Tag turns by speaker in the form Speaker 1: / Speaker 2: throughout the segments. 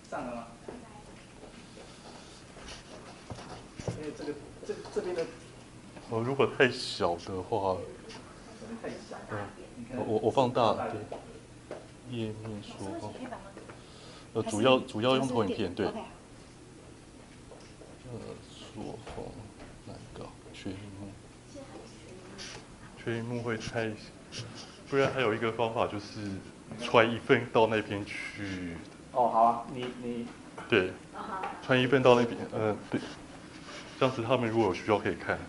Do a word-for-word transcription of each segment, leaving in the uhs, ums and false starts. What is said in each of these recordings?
Speaker 1: 上了吗？因为这个这这边的，
Speaker 2: 哦，如果太小的话，
Speaker 1: 这边太小。
Speaker 2: 嗯，我我放大，对，页面缩放。呃，主要主要用投影片，对。呃，缩放哪一个？全荧幕。全荧幕会太，不然还有一个方法就是传一份到那边去。
Speaker 1: 哦，好啊，你你。
Speaker 2: 对，传一份到那边，呃，对，这样子他们如果有需要可以看。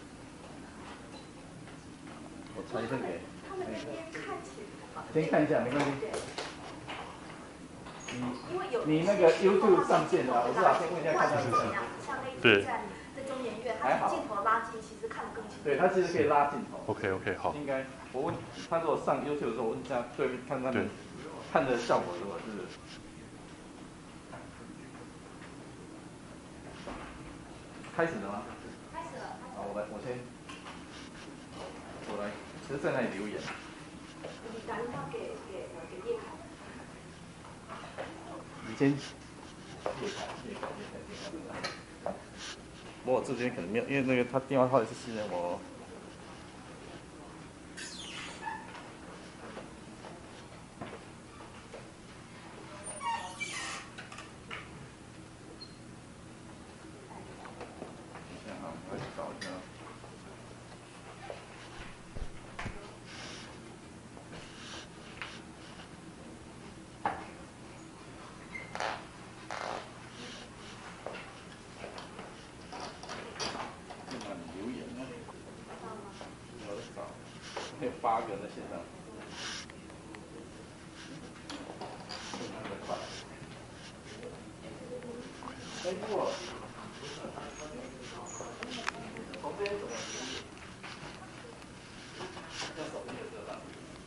Speaker 1: 我传一份给。他们那边看起来。先看一下，没关系。你你那个 YouTube 上线了，我是想先问一下看他是怎么样。
Speaker 2: 对。
Speaker 3: 在中研院，它镜头拉近，其实看得更清楚。
Speaker 1: 对，它其实可以拉镜头。
Speaker 2: OK OK 好。
Speaker 1: 应该，我问他如果上 YouTube 的时候，我问一下对面看他们看的效果如何是。开始了吗？
Speaker 3: 开始了。
Speaker 1: 好，我来，我先，我来，其实在那里留言。
Speaker 3: 你打电话给给给叶凯。
Speaker 1: 你先。叶凯，叶凯，叶凯，叶凯。不过我这边可能没有，因为那个他电话号也是私人，我。还有八个在线上。哎，我从这边怎么？要手机的这吧？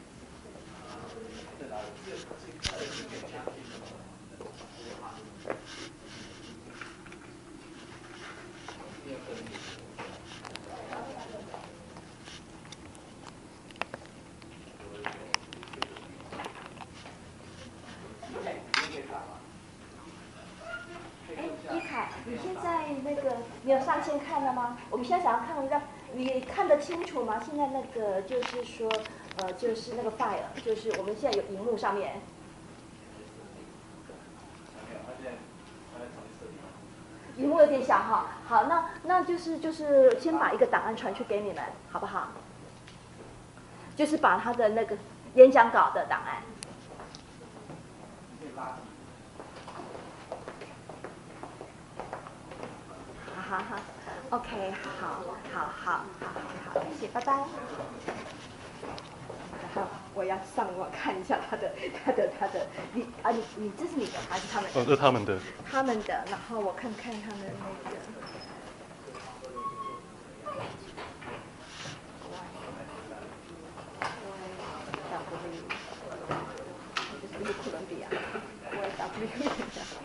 Speaker 1: 在哪里？这这这是给家听的吗？要跟你。
Speaker 3: 一凯，你现在那个你有上线看了吗？我们现在想要看让你看得清楚吗？现在那个就是说，呃，就是那个 file， 就是我们现在有荧幕上面。荧幕有点小哈，好，那那就是就是先把一个档案传去给你们，好不好？就是把他的那个演讲稿的档案。好好好 ，OK， 好，好，好，好，好，谢谢，拜拜。然后我要上网看一下他的，他的，他的，你啊，你你这是你的还是他们的？
Speaker 2: 哦，这是他们的。他
Speaker 3: 们的，然后我看看他们那个。这是哥伦比亚 ，Y W。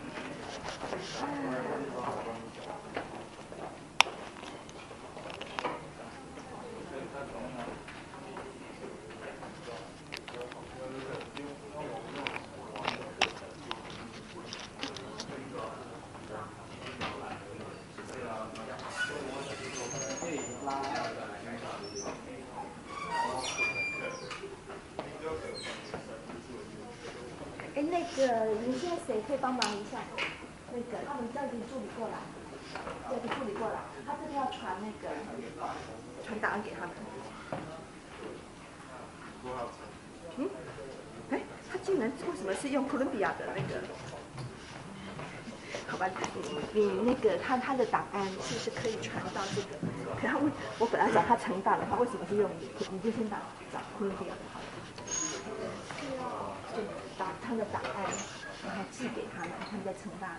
Speaker 3: 哎，那个，你现在谁可以帮忙一下？那个，他们叫一个助理过来，叫一个助理过来，他这边要传那个传档案给他们。嗯？哎，他竟然为什么是用哥伦比亚的那个？好吧，你你那个他他的档案是不是可以传到这个？可他为我本来找他承档的，他为什么是用你？你就先打找哥伦比亚的好了。就把他的档案，然后寄给他们，他们再承担。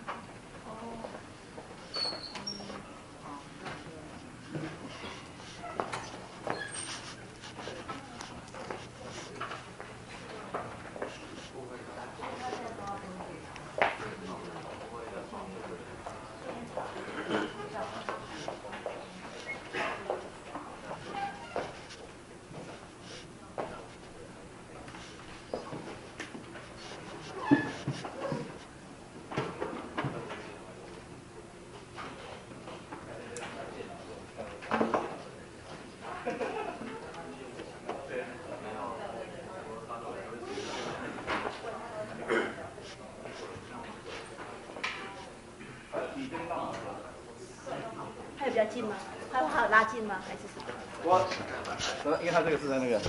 Speaker 3: 近吗？它还有拉近吗？还是什么？
Speaker 1: 我，因为它这个是在那个。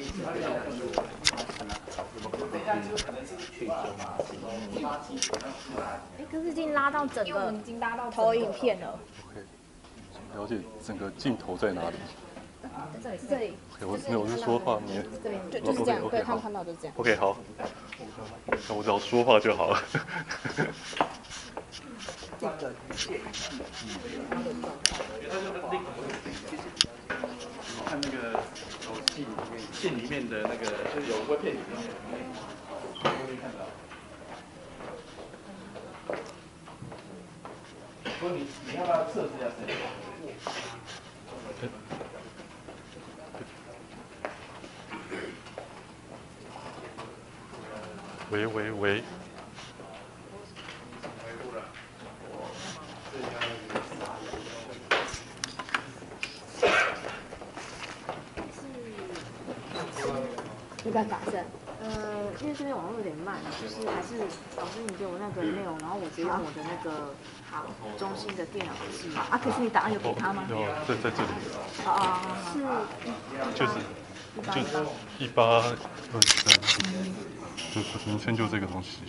Speaker 3: 哎，可是已经拉到整个，已经拉到投影片了。
Speaker 2: OK， 了解整个镜头在哪里？
Speaker 3: 这里是这里。
Speaker 2: OK， 我没有是说话，你
Speaker 3: 这边就就是这样，对他们看到就是这样。
Speaker 2: OK， 好，那我只要说话就好了。
Speaker 3: 这个线，
Speaker 1: 看那个信里面，信里面的那个就是有微片里面，会看到。不过你你要不要测试一下声音？
Speaker 2: 喂喂喂。
Speaker 3: 要不要打声？呃，因为这边网络有点慢，就是还是老师你给我那个内容，然后我直接用我的那个好中心的电脑是吗？啊，可是你档案有给他吗？
Speaker 2: 有，在在这里。
Speaker 3: 哦哦，是，
Speaker 2: 就是就是一八二三，就是名称就这个东西。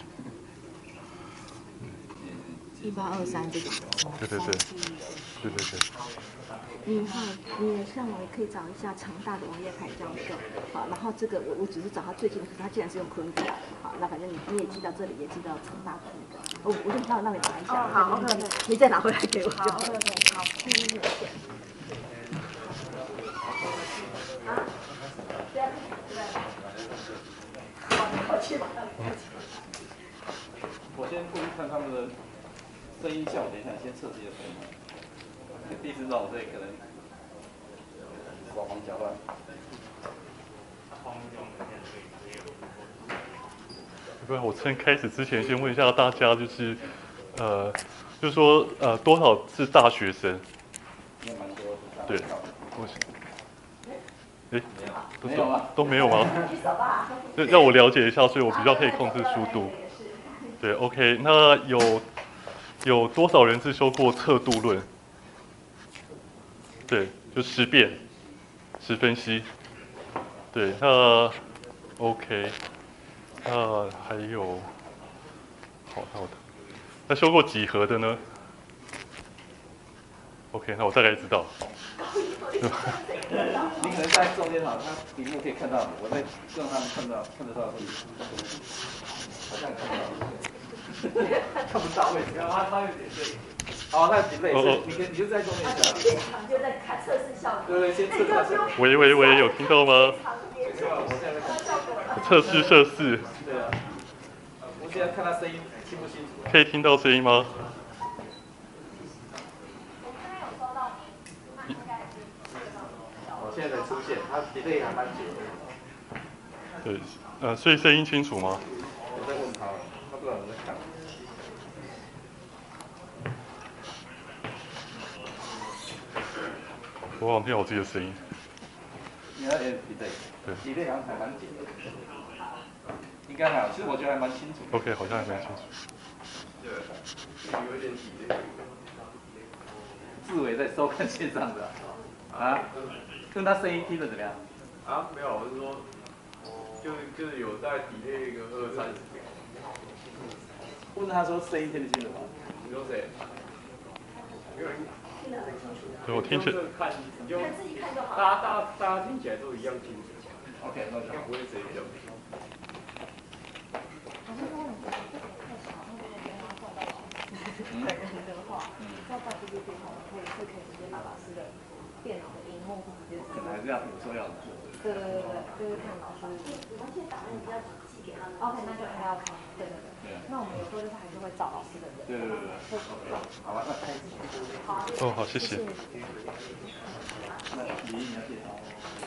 Speaker 3: 一八二三这种。
Speaker 2: 对对对，对对对。
Speaker 3: 你哈，你上网也可以找一下长大的王业凯教授，好，然后这个我我只是找他最近的，可是他竟然是用昆比，好，那反正你你也寄到这里，也寄到长大的那个，我我就让让你查一下，好 ，OK OK， 你再拿回来给我就好。好 OK OK， 好，谢谢谢谢。啊，对啊，好，好去吧。
Speaker 1: 我先过去看他们的声音效，等一下先测试一下声音。第一次让我这里可能手忙脚乱。
Speaker 2: 不然我趁开始之前先问一下大家，就是呃，就是说呃，多少是大学生？
Speaker 1: 也蛮多的。
Speaker 2: 对，我哎，
Speaker 1: 没有吗？
Speaker 2: 都没有吗？让我了解一下，所以我比较可以控制速度。对 ，OK， 那有有多少人是修过测度论？对，就十遍，十分析。对，那 OK， 那还有，好，那我那修过几何的呢 ？OK， 那我大概知道。
Speaker 1: 你可能在中间哈，他屏幕可以看到你，我在让他们看到看得到自己，好像看到，看不到，为什么？他他有点累。哦，那挺累，是，你你就在中间讲。
Speaker 3: 现场就在看测试效果。
Speaker 1: 对对，先测试。
Speaker 2: 喂喂喂，有听到吗？测试测试。
Speaker 1: 对啊。我现在看他声音清不清楚？
Speaker 2: 可以听到声音吗？
Speaker 1: 我现在才出现，他 delay 还蛮久的。
Speaker 2: 对，呃，所以声音清楚吗？
Speaker 1: 我在问他，他不知道有没有在看。
Speaker 2: 我好像听到我自己的声音。
Speaker 1: 你那 delay，
Speaker 2: 对
Speaker 1: delay 好像还蛮紧的。应该还好，其实我觉得还蛮清楚。
Speaker 2: OK， 好像还蛮清楚。
Speaker 1: 对，有一点 delay。志伟在收看线上的啊，跟他声音听得怎么样？
Speaker 4: 啊，没有，我是说，就就是有在delay一个二三十秒。
Speaker 1: 问他说声音听得清楚吗？
Speaker 4: 你说谁？没有人。
Speaker 2: 对，我听起来。
Speaker 4: 看，你就大家大家大家听起来都一样清楚。
Speaker 1: OK， 那
Speaker 4: 应该不会谁比较。
Speaker 3: 本人的话，在办这些电话，或者是可以直接把老师的电脑的荧幕或者
Speaker 1: 可能还是要有时候要做。
Speaker 3: 对对对对，就是看老师。我们现在档案要寄给他们。OK， 那就 OK。对对对。那我们有时候就是还是会找老师的人。
Speaker 1: 对对对对。好吧，那开始。
Speaker 3: 好。
Speaker 2: 哦，好，谢谢。
Speaker 1: 那你你要介绍。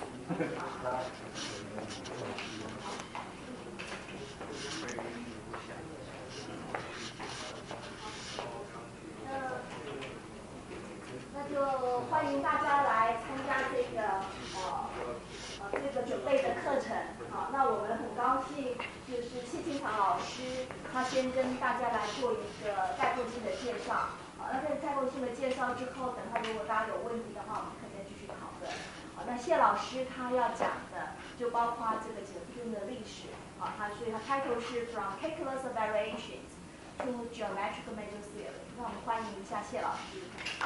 Speaker 3: 那就欢迎大家来参加这个呃呃这个准备的课程。好，那我们很高兴，就是戚清堂老师他先跟大家来做一个概括性的介绍。啊， 那这个架构性的介绍之后，等下如果大家有问题的话，我们可以再继续讨论。好，那谢老师他要讲的就包括这个几何图的历史。好，他所以他 title 是 From Calculus of Variations to Geometrical Major Theory。那我们欢迎一下谢老师。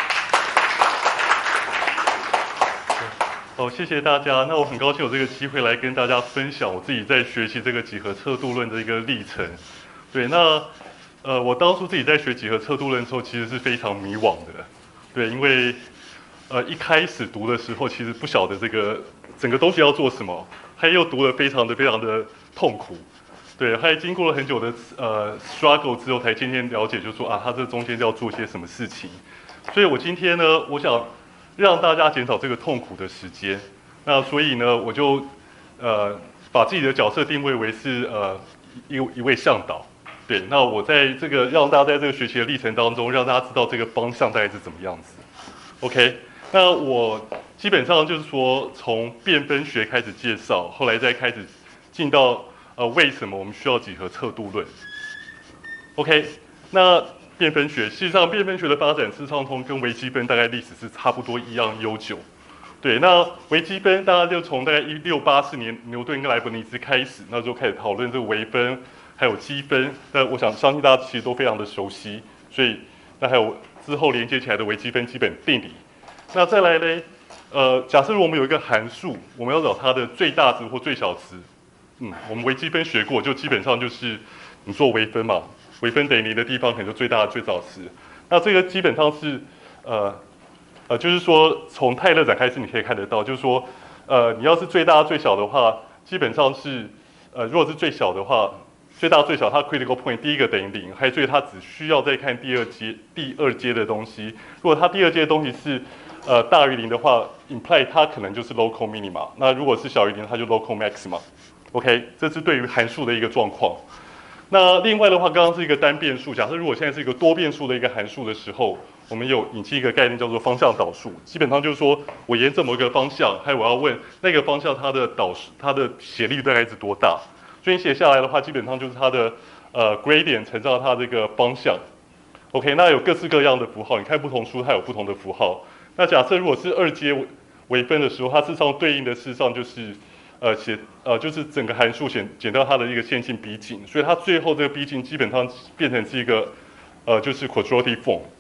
Speaker 2: 好，谢谢大家。那我很高兴有这个机会来跟大家分享我自己在学习这个几何测度论的一个历程。对，那呃，我当初自己在学几何测度论的时候，其实是非常迷惘的。对，因为呃一开始读的时候，其实不晓得这个整个东西要做什么，还又读得非常的非常的痛苦。对，还经过了很久的呃 struggle 之后，才渐渐了解，就说啊，它这中间要做些什么事情。所以我今天呢，我想让大家减少这个痛苦的时间。那所以呢，我就呃把自己的角色定位为是呃一一位向导。对，那我在这个让大家在这个学习的历程当中，让大家知道这个方向大概是怎么样子。OK， 那我基本上就是说从变分学开始介绍，后来再开始进到呃为什么我们需要几何测度论。OK， 那变分学，事实上变分学的发展事实上从跟微积分大概历史是差不多一样悠久。对，那微积分大家就从大概一六八四年牛顿跟莱布尼兹开始，那就开始讨论这个微分。还有积分，那我想相信大家其实都非常的熟悉，所以那还有之后连接起来的微积分基本定理。那再来呢，呃，假设如果我们有一个函数，我们要找它的最大值或最小值，嗯，我们微积分学过，就基本上就是你做微分嘛，微分等于零的地方可能就最大的最小值。那这个基本上是呃呃，就是说从泰勒展开始你可以看得到，就是说呃，你要是最大最小的话，基本上是呃，如果是最小的话。最大最小，它 critical point 第一个等于零，还所以它只需要再看第二阶第二阶的东西。如果它第二阶的东西是呃大于零的话 ，imply 它可能就是 local minima。那如果是小于零，它就 local maxima。OK， 这是对于函数的一个状况。那另外的话，刚刚是一个单变数，假设如果现在是一个多变数的一个函数的时候，我们有引进一个概念叫做方向导数。基本上就是说我沿着某一个方向，还有我要问那个方向它的导数它的斜率大概是多大。所以写下来的话，基本上就是它的呃 gradient 乘上它这个方向。OK， 那有各式各样的符号，你看不同书它有不同的符号。那假设如果是二阶微分的时候，它事实上对应的事实上就是呃写呃就是整个函数减减到它的一个线性逼近，所以它最后这个逼近基本上变成是一个呃就是 quadratic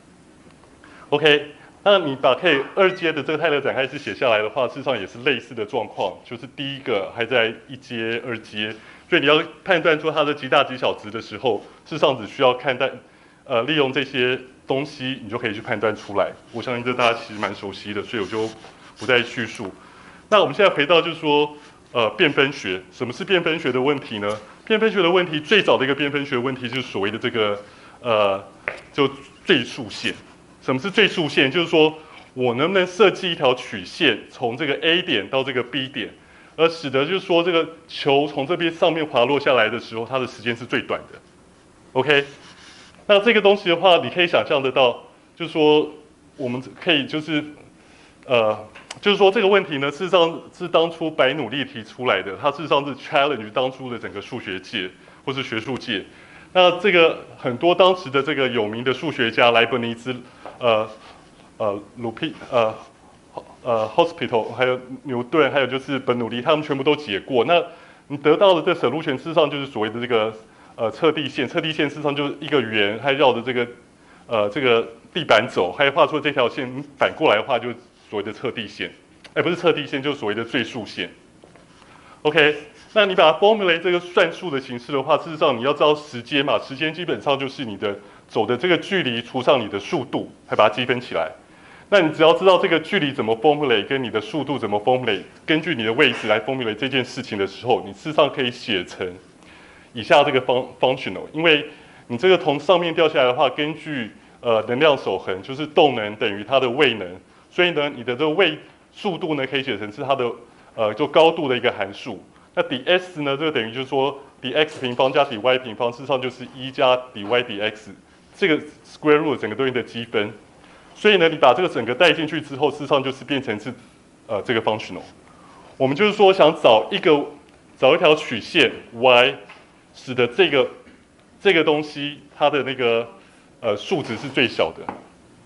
Speaker 2: form。OK， 那你把可以二阶的这个泰勒展开式写下来的话，事实上也是类似的状况，就是第一个还在一阶、二阶。所以你要判断出它的极大极小值的时候，事实上只需要看待，呃，利用这些东西，你就可以去判断出来。我相信这大家其实蛮熟悉的，所以我就不再叙述。那我们现在回到就是说，呃，变分学，什么是变分学的问题呢？变分学的问题最早的一个变分学问题就是所谓的这个，呃，就最数线。什么是最数线？就是说我能不能设计一条曲线，从这个 A 点到这个 B 点？而使得就是说，这个球从这边上面滑落下来的时候，它的时间是最短的。OK， 那这个东西的话，你可以想象得到，就是说，我们可以就是呃，就是说这个问题呢，事实上是当初白努力提出来的，它事实上是 challenge 当初的整个数学界或是学术界。那这个很多当时的这个有名的数学家莱布尼兹，呃呃鲁皮呃。呃 ，hospital 还有牛顿，还有就是本努力，他们全部都解过。那你得到的这 solution 事实上就是所谓的这个呃测地线，测地线事实上就是一个圆，还绕着这个呃这个地板走，还画出这条线，你反过来的话就是所谓的测地线，哎，不是测地线，就是所谓的最数线。OK， 那你把它 formulate 这个算术的形式的话，事实上你要知道时间嘛，时间基本上就是你的走的这个距离除上你的速度，还把它积分起来。那你只要知道这个距离怎么 formulate， 跟你的速度怎么 formulate， 根据你的位置来 formulate 这件事情的时候，你事实上可以写成以下这个 functional， 因为你这个从上面掉下来的话，根据呃能量守恒，就是动能等于它的位能，所以呢，你的这个位速度呢可以写成是它的呃就高度的一个函数。那 ds 呢，这个等于就是说 dx 平方加 dy 平方，事实上就是一加 dy dx， 这个 square root 整个东西的积分。所以呢，你把这个整个带进去之后，事实上就是变成是，呃，这个 functional。我们就是说想找一个找一条曲线 y， 使得这个这个东西它的那个呃数值是最小的。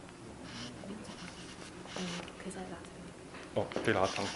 Speaker 2: 哦，被拉长，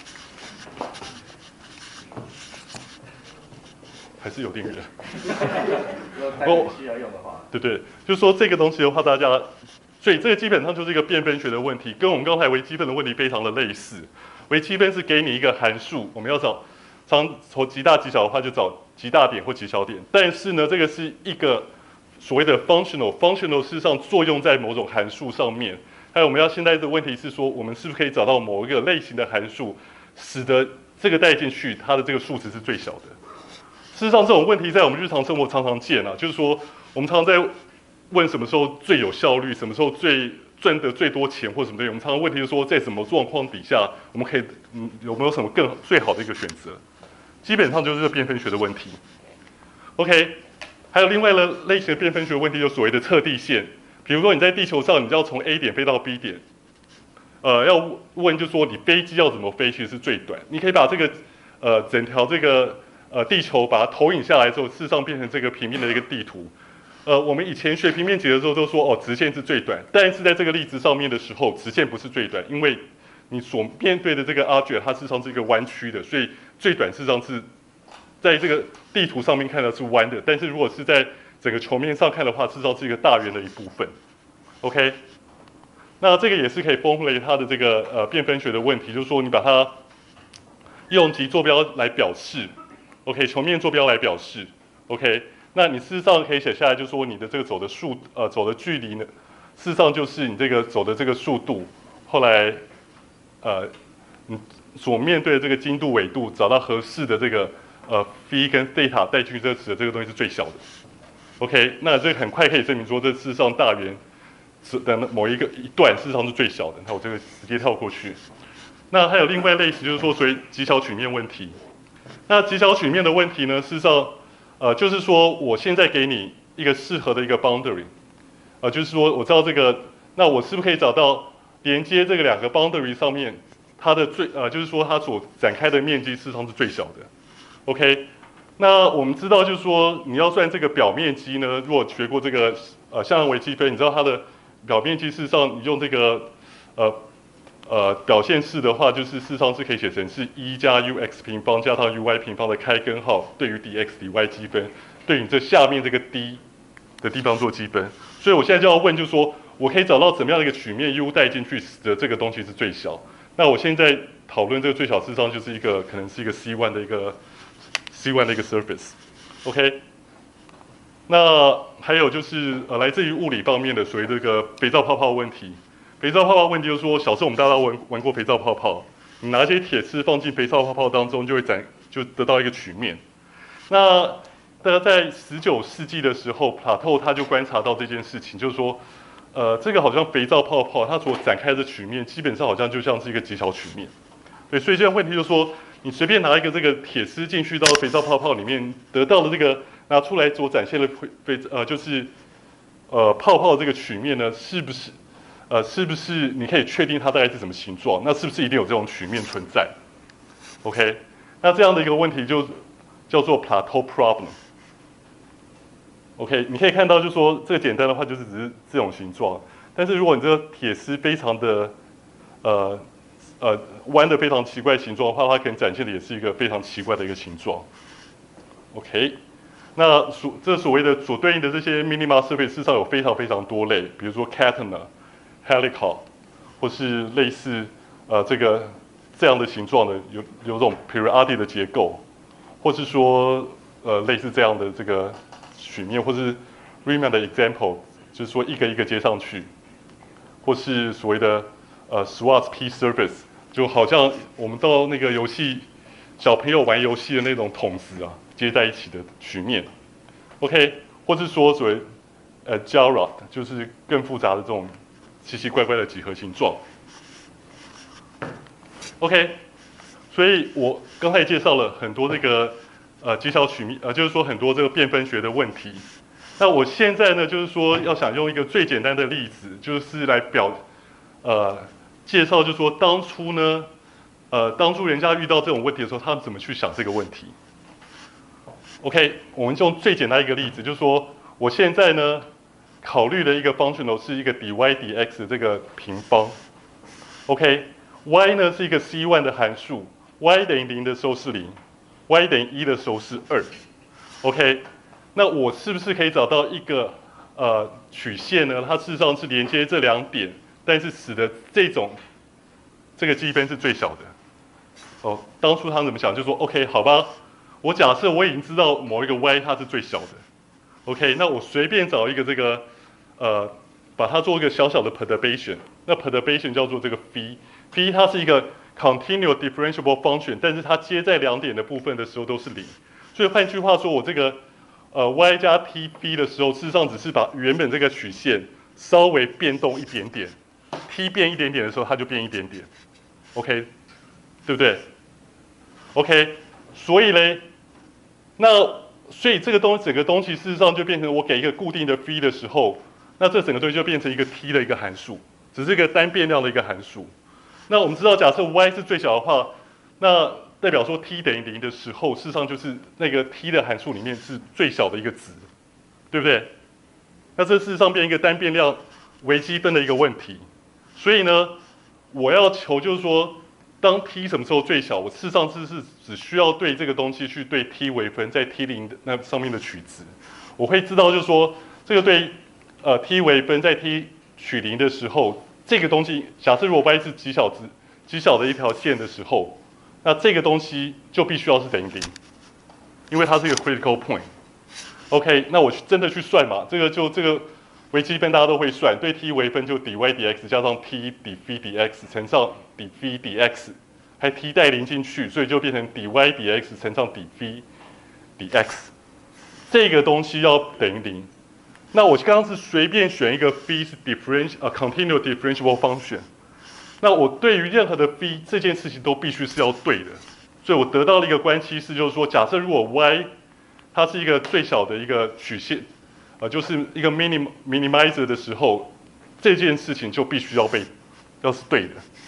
Speaker 2: 还是有定语的。
Speaker 1: 如果待会需要用的话，
Speaker 2: 对对，就是说这个东西的话，大家，所以这个基本上就是一个变分学的问题，跟我们刚才微积分的问题非常的类似。微积分是给你一个函数，我们要找，常从极大极小的话就找极大点或极小点，但是呢，这个是一个所谓的 functional，functional 事实上作用在某种函数上面。还有我们要现在的问题是说，我们是不是可以找到某一个类型的函数，使得这个带进去，它的这个数值是最小的。事实上，这种问题在我们日常生活常常见啊，就是说，我们常常在问什么时候最有效率，什么时候最赚得最多钱或什么的。我们常常问题是说，在什么状况底下，我们可以嗯有没有什么更最好的一个选择？基本上就是这个变分学的问题。OK， 还有另外的类型的变分学问题，就是所谓的测地线。比如说你在地球上，你要从 A 点飞到 B 点，呃，要问就是说你飞机要怎么飞，其实是最短。你可以把这个呃整条这个呃地球把它投影下来之后，事实上变成这个平面的一个地图。呃，我们以前学平面解的时候都说哦，直线是最短，但是在这个例子上面的时候，直线不是最短，因为你所面对的这个 object 它事实上是一个弯曲的，所以最短事实上是在这个地图上面看到是弯的，但是如果是在整个球面上看的话，事实上是一个大圆的一部分。OK， 那这个也是可以分类它的这个呃变分学的问题，就是说你把它用极坐标来表示 ，OK， 球面坐标来表示 ，OK， 那你事实上可以写下来，就是说你的这个走的速呃走的距离呢，事实上就是你这个走的这个速度，后来呃你所面对的这个经度纬度，找到合适的这个呃 phi 跟 theta 带进去这词的这个东西是最小的。OK， 那这个很快可以证明说，这事实上大圆的某一个一段事实上是最小的。那我这个直接跳过去。那还有另外类型，就是说所谓极小曲面问题。那极小曲面的问题呢，事实上，呃，就是说我现在给你一个适合的一个 boundary， 呃，就是说我知道这个，那我是不是可以找到连接这个两个 boundary 上面它的最呃，就是说它所展开的面积事实上是最小的。OK。那我们知道，就是说你要算这个表面积呢，如果学过这个呃向量微积分，你知道它的表面积事实上你用这个呃呃表现式的话，就是事实上是可以写成是一加 u(x) 平方加上 u(y) 平方的开根号对于 dx dy 积分，对你这下面这个 d 的地方做积分。所以我现在就要问，就是说我可以找到怎么样的一个曲面 u 带进去使得这个东西是最小。那我现在讨论这个最小，事实上就是一个可能是一个 C 一 的一个。C 一 的一个 surface，OK， 那还有就是呃来自于物理方面的所谓这个肥皂泡泡问题。肥皂泡泡问题就是说，小时候我们大家玩玩过肥皂泡泡，你拿一些铁丝放进肥皂泡泡当中，就会展就得到一个曲面。那大家在十九世纪的时候，Plato他就观察到这件事情，就是说，呃，这个好像肥皂泡泡它所展开的曲面，基本上好像就像是一个极小曲面。对，所以这个问题就是说。你随便拿一个这个铁丝进去到肥皂泡泡里面，得到的这个拿出来所展现的肥呃就是呃泡泡这个曲面呢，是不是呃是不是你可以确定它大概是什么形状？那是不是一定有这种曲面存在 ？OK， 那这样的一个问题就叫做 Plateau problem。OK， 你可以看到，就是说这个简单的话就是只是这种形状，但是如果你这个铁丝非常的呃。呃，弯的非常奇怪形状的话，它可能展现的也是一个非常奇怪的一个形状。OK， 那所这所谓的所对应的这些 minima surface 事实上有非常非常多类，比如说 catenna、helical， 或是类似呃这个这样的形状的有有这种 periodic 的结构，或是说呃类似这样的这个曲面，或是 Riemann 的 example， 就是说一个一个接上去，或是所谓的呃 Schwarz P surface。就好像我们到那个游戏，小朋友玩游戏的那种筒子啊，接在一起的曲面 ，OK， 或是说所谓呃 Jarrod， 就是更复杂的这种奇奇怪怪的几何形状 ，OK， 所以我刚才介绍了很多这个呃极小曲面，呃就是说很多这个变分学的问题。那我现在呢，就是说要想用一个最简单的例子，就是来表呃。介绍就是说，当初呢，呃，当初人家遇到这种问题的时候，他们怎么去想这个问题 ？OK， 我们用最简单一个例子，就是说，我现在呢，考虑的一个 functional 是一个 dy dx 的这个平方 ，OK， y 呢是一个 c 一 的函数 ，y 等于零的时候是零 ，y 等于一的时候是二。OK， 那我是不是可以找到一个呃曲线呢？它事实上是连接这两点，但是使得这种这个积分是最小的。哦，当初他们怎么想？就说 OK， 好吧，我假设我已经知道某一个 y 它是最小的。OK， 那我随便找一个这个呃，把它做一个小小的 perturbation。那 perturbation 叫做这个 phi，phi 它是一个 continuous differentiable function， 但是它接在两点的部分的时候都是零。所以换句话说，我这个呃 y 加 t phi 的时候，事实上只是把原本这个曲线稍微变动一点点 ，t 变一点点的时候，它就变一点点。OK， 对不对 ？OK， 所以嘞，那所以这个东整个东西事实上就变成我给一个固定的 phi 的时候，那这整个东西就变成一个 t 的一个函数，只是一个单变量的一个函数。那我们知道，假设 y 是最小的话，那代表说 t 等于零的时候，事实上就是那个 t 的函数里面是最小的一个值，对不对？那这事实上变一个单变量微积分的一个问题。所以呢，我要求就是说，当 t 什么时候最小，我事实上是是只需要对这个东西去对 t 微分，在 t 零那上面的取值，我会知道就是说，这个对呃 t 微分在 t 取零的时候，这个东西假设如果 y 是极小值极小的一条线的时候。那这个东西就必须要是等于零，因为它是一个 critical point。OK， 那我真的去算嘛？这个就这个微积分大家都会算，对 t 微分就 dy dx 加上 t 底 phi dx 乘上底 phi dx， 还 t 带零进去，所以就变成 dy dx 乘上底 phi dx。这个东西要等于零。那我刚刚是随便选一个 phi 是 differential 呃 continuous differentiable function。那我对于任何的 phi 这件事情都必须是要对的，所以我得到了一个关系式，就是说，假设如果 y 它是一个最小的一个曲线，呃，就是一个 minim minimizer 的时候，这件事情就必须要被要是对的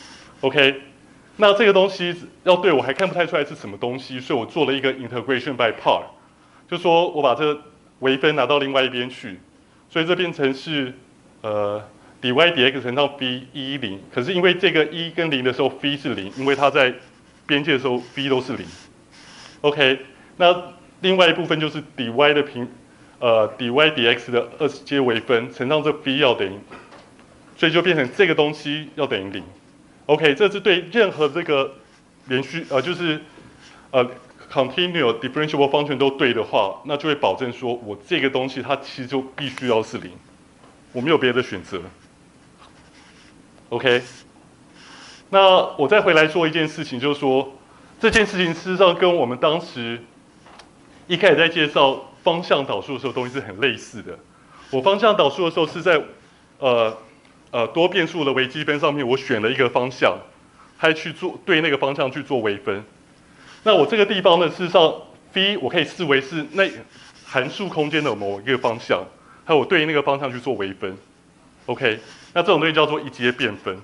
Speaker 2: ，OK？ 那这个东西要对我还看不太出来是什么东西，所以我做了一个 integration by part， 就说我把这个微分拿到另外一边去，所以这变成是呃。dy dx 乘上 phi 一零，可是因为这个一跟零的时候 phi 是零，因为它在边界的时候 phi 都是零。OK， 那另外一部分就是 dy 的平呃 dy dx 的二次阶微分乘上这 phi 要等于，所以就变成这个东西要等于零。OK， 这是对任何这个连续呃就是呃 continuous differentiable function 都对的话，那就会保证说我这个东西它其实就必须要是零，我没有别的选择。OK， 那我再回来说一件事情，就是说这件事情事实上跟我们当时一开始在介绍方向导数的时候东西是很类似的。我方向导数的时候是在呃呃多变数的微积分上面，我选了一个方向，还去做对那个方向去做微分。那我这个地方呢，事实上 phi 我可以视为是那函数空间的某一个方向，还有我对那个方向去做微分。OK。那这种东西叫做一阶变分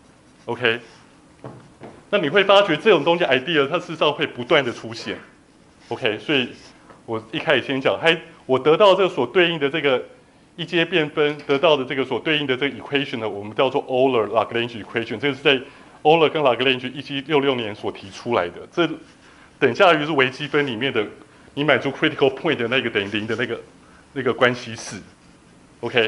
Speaker 2: ，OK？ 那你会发觉这种东西 idea 它事实上会不断的出现 ，OK？ 所以我一开始先讲，还我得到这个所对应的这个一阶变分得到的这个所对应的这个 equation 呢，我们叫做 Euler-Lagrange equation， 这个是在 Euler 跟 Lagrange 一七六六年所提出来的，这等价于是微积分里面的你满足 critical point 的那个等于零的那个那个关系式 ，OK？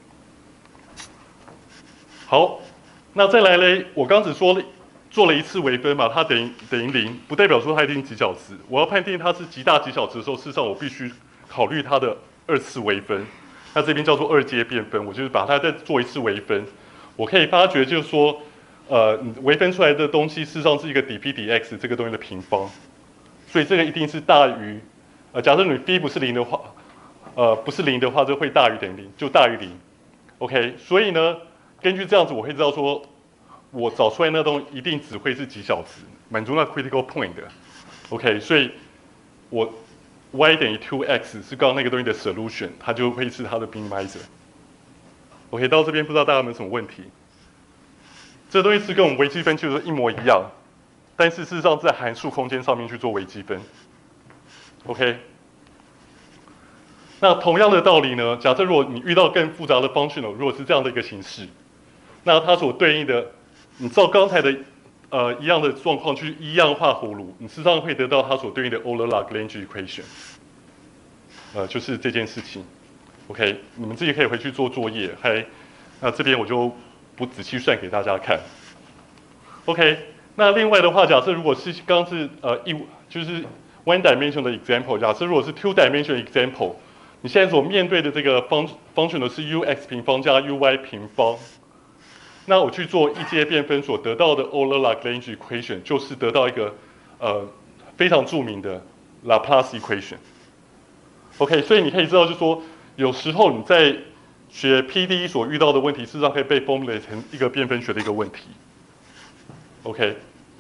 Speaker 2: 好，那再来嘞，我刚只说了做了一次微分嘛，它等于等于零，不代表说它一定极小值。我要判定它是极大极小值的时候，事实上我必须考虑它的二次微分。那这边叫做二阶变分，我就是把它再做一次微分。我可以发觉就是说，呃，微分出来的东西事实上是一个 dp dx 这个东西的平方，所以这个一定是大于，呃，假设你 phi 不是零的话，呃，不是零的话，就会大于等于零，就大于零。OK， 所以呢。根据这样子，我会知道说，我找出来那东西一定只会是极小值，满足那 critical point 的。OK， 所以我 y 等于 two x 是刚刚那个东西的 solution， 它就会是它的 minimizer。OK， 到这边不知道大家有没有什么问题？这东西是跟我们微积分就是一模一样，但是事实上在函数空间上面去做微积分。OK。那同样的道理呢？假设如果你遇到更复杂的 functional， 如果是这样的一个形式。那它所对应的，你照刚才的呃一样的状况去一样化葫芦，你事实上会得到它所对应的 Euler-Lagrange equation， 呃，就是这件事情。OK， 你们自己可以回去做作业，还那这边我就不仔细算给大家看。OK， 那另外的话，假设如果是刚是呃一就是 one dimension 的 example， 假设如果是 two dimension example， 你现在所面对的这个方 function 的是 u(x) 平方加 u(y) 平方。那我去做一阶变分所得到的 Euler-Lagrange equation， 就是得到一个呃非常著名的 Laplace equation。OK， 所以你可以知道，就是说有时候你在学 P D E 所遇到的问题，事实上可以被 formulate 成一个变分学的一个问题。OK，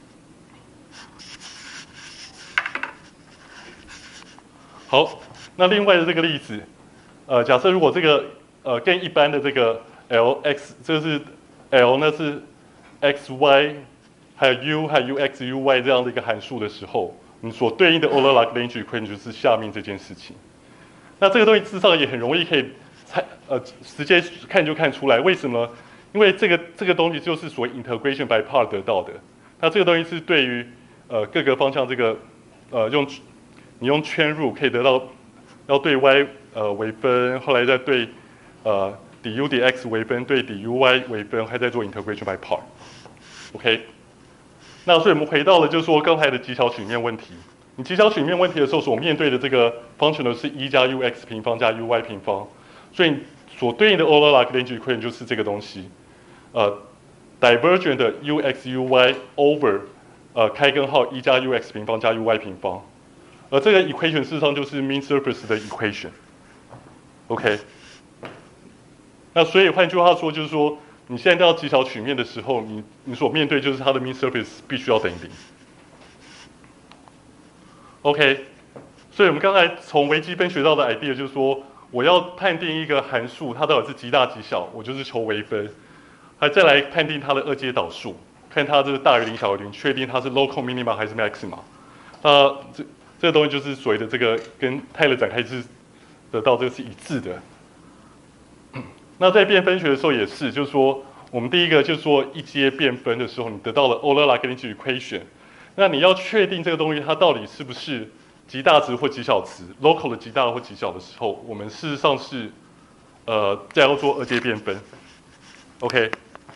Speaker 2: 好，那另外的这个例子，呃，假设如果这个呃跟一般的这个 Lx， 这是 L 呢是 x y 还有 u 还有 u x u y 这样的一个函数的时候，你所对应的 Euler-Lagrange equation 就是下面这件事情。那这个东西事实上也很容易可以猜呃直接看就看出来，为什么？因为这个这个东西就是所谓 integration by part 得到的。那这个东西是对于呃各个方向这个呃用你用圈入可以得到要对 y 呃微分，后来再对呃 du dx 微分，对 duy 微分，还在做 integration by part。OK， 那所以我们回到了就是说刚才的极小曲面问题。你极小曲面问题的时候所面对的这个 function 呢是一加 ux 平方加 uy 平方，所以所对应的 Euler-Lagrange equation 就是这个东西，呃 divergent 的 ux uy over 呃开根号一加 ux 平方加 uy 平方，而这个 equation 事实上就是 mean surface 的 equation。OK， 那所以换句话说就是说，你现在要极小曲面的时候，你你所面对就是它的 mean surface 必须要等于零。OK， 所以我们刚才从微积分学到的 idea 就是说，我要判定一个函数它到底是极大极小，我就是求微分，还再来判定它的二阶导数，看它这个大于零小于零，确定它是 local minima 还是 maxima。那这这个东西就是所谓的这个跟泰勒展开是得到这个是一致的。那在变分学的时候也是，就是说我们第一个就是说一阶变分的时候，你得到了 Euler-Lagrange equation。那你要确定这个东西它到底是不是极大值或极小值 ，local 的极大或极小的时候，我们事实上是呃在要做二阶变分。OK，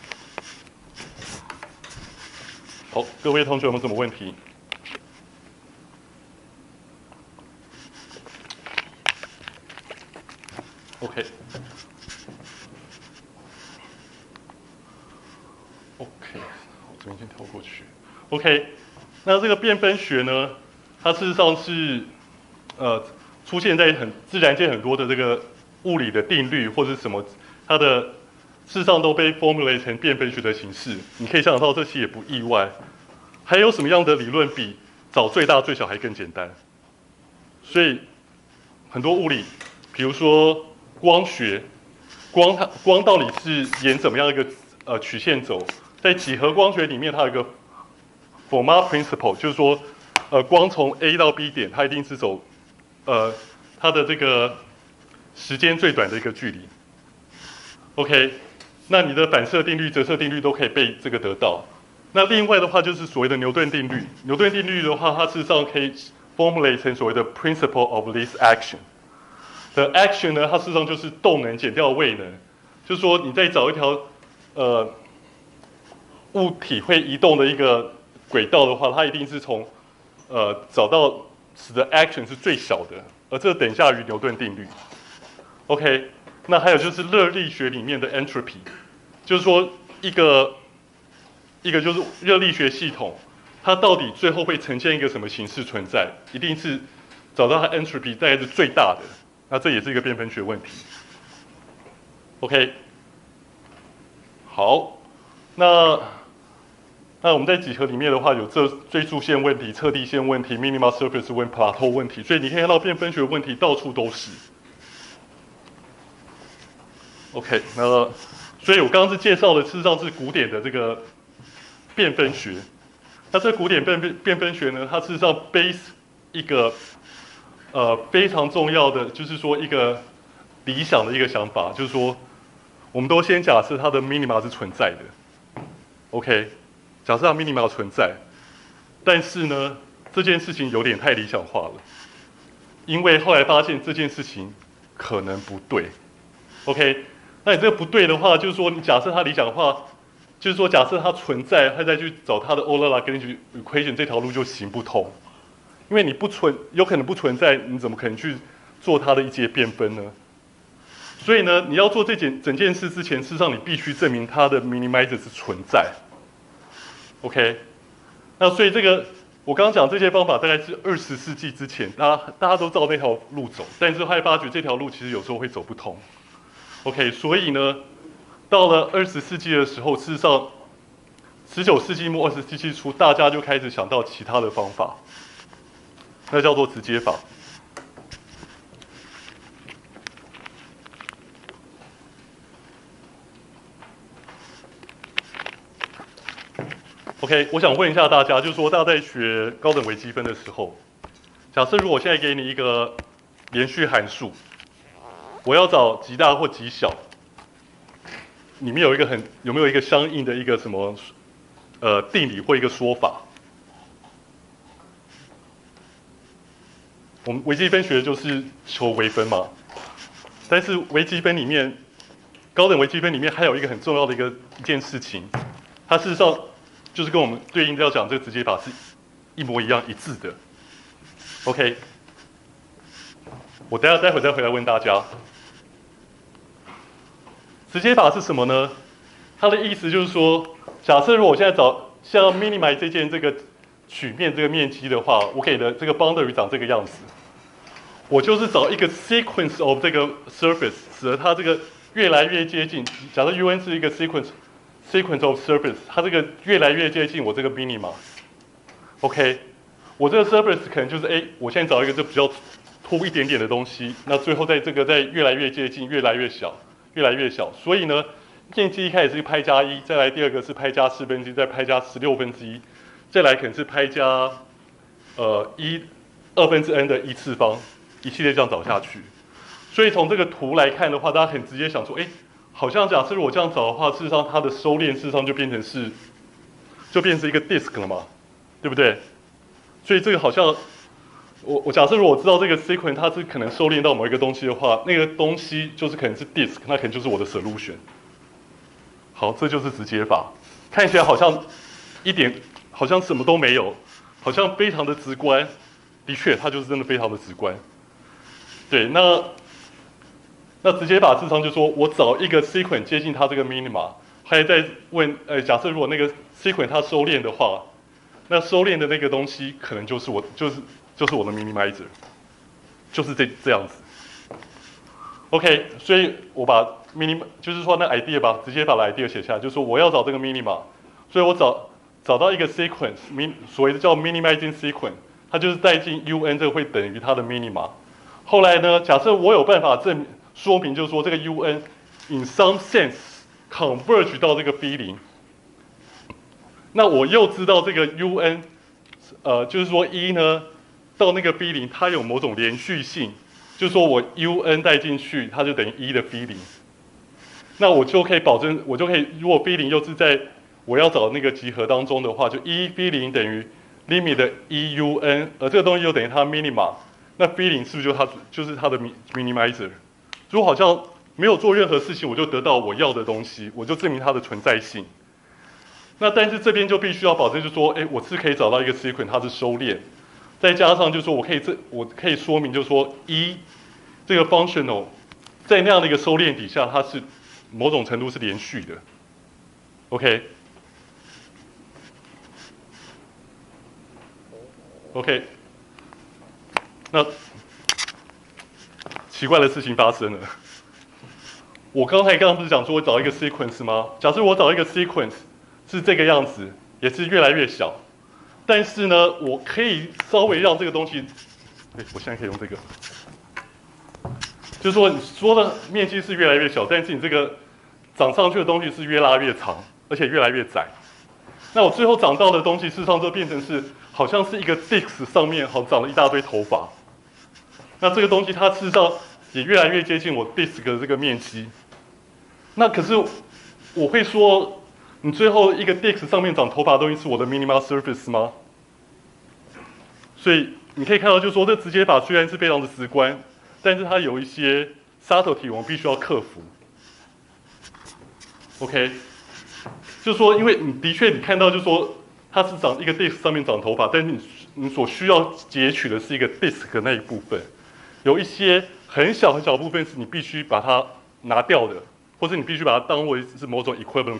Speaker 2: 好，各位同学有没有什么问题 ？OK，OK，、okay. 我这边先跳过去。OK。那这个变分学呢，它事实上是，呃，出现在很自然界很多的这个物理的定律或者什么，它的事实上都被 formulate 成变分学的形式。你可以想象到，这期也不意外。还有什么样的理论比找最大最小还更简单？所以很多物理，比如说光学，光它光到底是沿怎么样一个呃曲线走？在几何光学里面，它有一个Fermat principle， 就是说，呃，光从 A 到 B 点，它一定是走，呃，它的这个时间最短的一个距离。OK， 那你的反射定律、折射定律都可以被这个得到。那另外的话就是所谓的牛顿定律。牛顿定律的话，它事实上可以 formulate 成所谓的 principle of this action。的 action 呢，它事实上就是动能减掉位能，就是说你再找一条，呃，物体会移动的一个轨道的话，它一定是从呃找到使得 action 是最小的，而这等下于牛顿定律。OK， 那还有就是热力学里面的 entropy， 就是说一个一个就是热力学系统，它到底最后会呈现一个什么形式存在，一定是找到它 entropy 大概是最大的，那这也是一个变分学问题。OK， 好，那。那我们在几何里面的话，有这追溯线问题、测地线问题、minima surface 问 plateau 问题，所以你可以看到变分学问题到处都是。OK， 那所以我刚刚是介绍的，事实上是古典的这个变分学。那这古典变分变分学呢，它事实上 base 一个呃非常重要的，就是说一个理想的一个想法，就是说我们都先假设它的 minima 是存在的。OK。 假设它 minima 存在，但是呢，这件事情有点太理想化了，因为后来发现这件事情可能不对。OK， 那你这个不对的话，就是说你假设它理想化，就是说假设它存在，它再去找它的 Euler Lagrange equation 这条路就行不通，因为你不存，有可能不存在，你怎么可能去做它的一阶变分呢？所以呢，你要做这件整件事之前，事实上你必须证明它的 minimizer 是存在。OK， 那所以这个我刚刚讲这些方法大概是二十世纪之前，大家大家都照那条路走，但是后来发觉这条路其实有时候会走不通。OK， 所以呢，到了二十世纪的时候，事实上，十九世纪末二十世纪初，大家就开始想到其他的方法，那叫做直接法。OK， 我想问一下大家，就是说大家在学高等微积分的时候，假设如果现在给你一个连续函数，我要找极大或极小，里面有一个很有没有一个相应的一个什么呃定理或一个说法？我们微积分学的就是求微分嘛，但是微积分里面，高等微积分里面还有一个很重要的一个一件事情，它事实上就是跟我们对应要讲这个直接法是一模一样一致的。OK， 我等下待会再回来问大家，直接法是什么呢？它的意思就是说，假设如果我现在找像 minimize 这件这个曲面这个面积的话，我给的这个 boundary 长这个样子，我就是找一个 sequence of 这个 surface， 使得它这个越来越接近。假设 U N 是一个 sequence sequence of surface， 它这个越来越接近我这个 minima。OK， 我这个 surface 可能就是哎，我现在找一个就比较凸一点点的东西，那最后在这个在越来越接近，越来越小，越来越小。所以呢，面积一开始是派加一，再来第二个是派加四分之一，再派加十六分之一，再来可能是派加呃一二分之 n 的一次方。一系列这样找下去，所以从这个图来看的话，大家很直接想说，哎，好像假设如果这样找的话，事实上它的收敛事实上就变成是，就变成一个 disk 了嘛，对不对？所以这个好像，我我假设如果我知道这个 sequence 它是可能收敛到某一个东西的话，那个东西就是可能是 disk， 那可能就是我的 solution。好，这就是直接法，看起来好像一点好像什么都没有，好像非常的直观，的确它就是真的非常的直观。对，那那直接法事实上就是说我找一个 sequence 接近它这个 minima， 还在问，呃，假设如果那个 sequence 它收敛的话，那收敛的那个东西可能就是我，就是就是我的 minimizer， 就是这这样子。OK， 所以我把 minim 就是说那 idea 把直接把 idea 写下来，就是说我要找这个 minima， 所以我找找到一个 sequence， min 所谓的叫 minimizing sequence， 它就是带进 un 这个会等于它的 minima。后来呢？假设我有办法证说明，就是说这个 U N in some sense converge 到这个 B 零，那我又知道这个 U N， 呃，就是说一呢到那个 B 零，它有某种连续性，就是说我 U N 带进去，它就等于一的 B 零，那我就可以保证，我就可以，如果 B 零又是在我要找那个集合当中的话，就一 B 零等于 limit 的一 U N， 而这个东西又等于它 minima。那 B 零是不是就它就是它的 minimizer？ 如果好像没有做任何事情，我就得到我要的东西，我就证明它的存在性。那但是这边就必须要保证，就是说，哎，我是可以找到一个 sequence， 它是收敛，再加上就是说我可以这我可以说明，就是说一这个 functional 在那样的一个收敛底下，它是某种程度是连续的。OK，OK，、okay. 那奇怪的事情发生了。我刚才刚刚不是讲说我找一个 sequence 吗？假设我找一个 sequence 是这个样子，也是越来越小，但是呢，我可以稍微让这个东西，哎，我现在可以用这个，就是说你说的面积是越来越小，但是你这个长上去的东西是越拉越长，而且越来越窄。那我最后长到的东西，事实上就变成是好像是一个 disk 上面好长了一大堆头发。那这个东西它事实上也越来越接近我 disk 的这个面积。那可是我会说， 你最后一个 disk 上面长头发的东西是我的 minima surface 吗？所以你可以看到，就是说这直接法虽然是非常的直观，但是它有一些 subtlety 我们必须要克服。OK， 就是说，因为你的确你看到，就是说它是长一个 disk 上面长头发，但是你你所需要截取的是一个 disk 的那一部分，有一些很小很小的部分是你必须把它拿掉的，或者你必须把它当为是某种 equivalent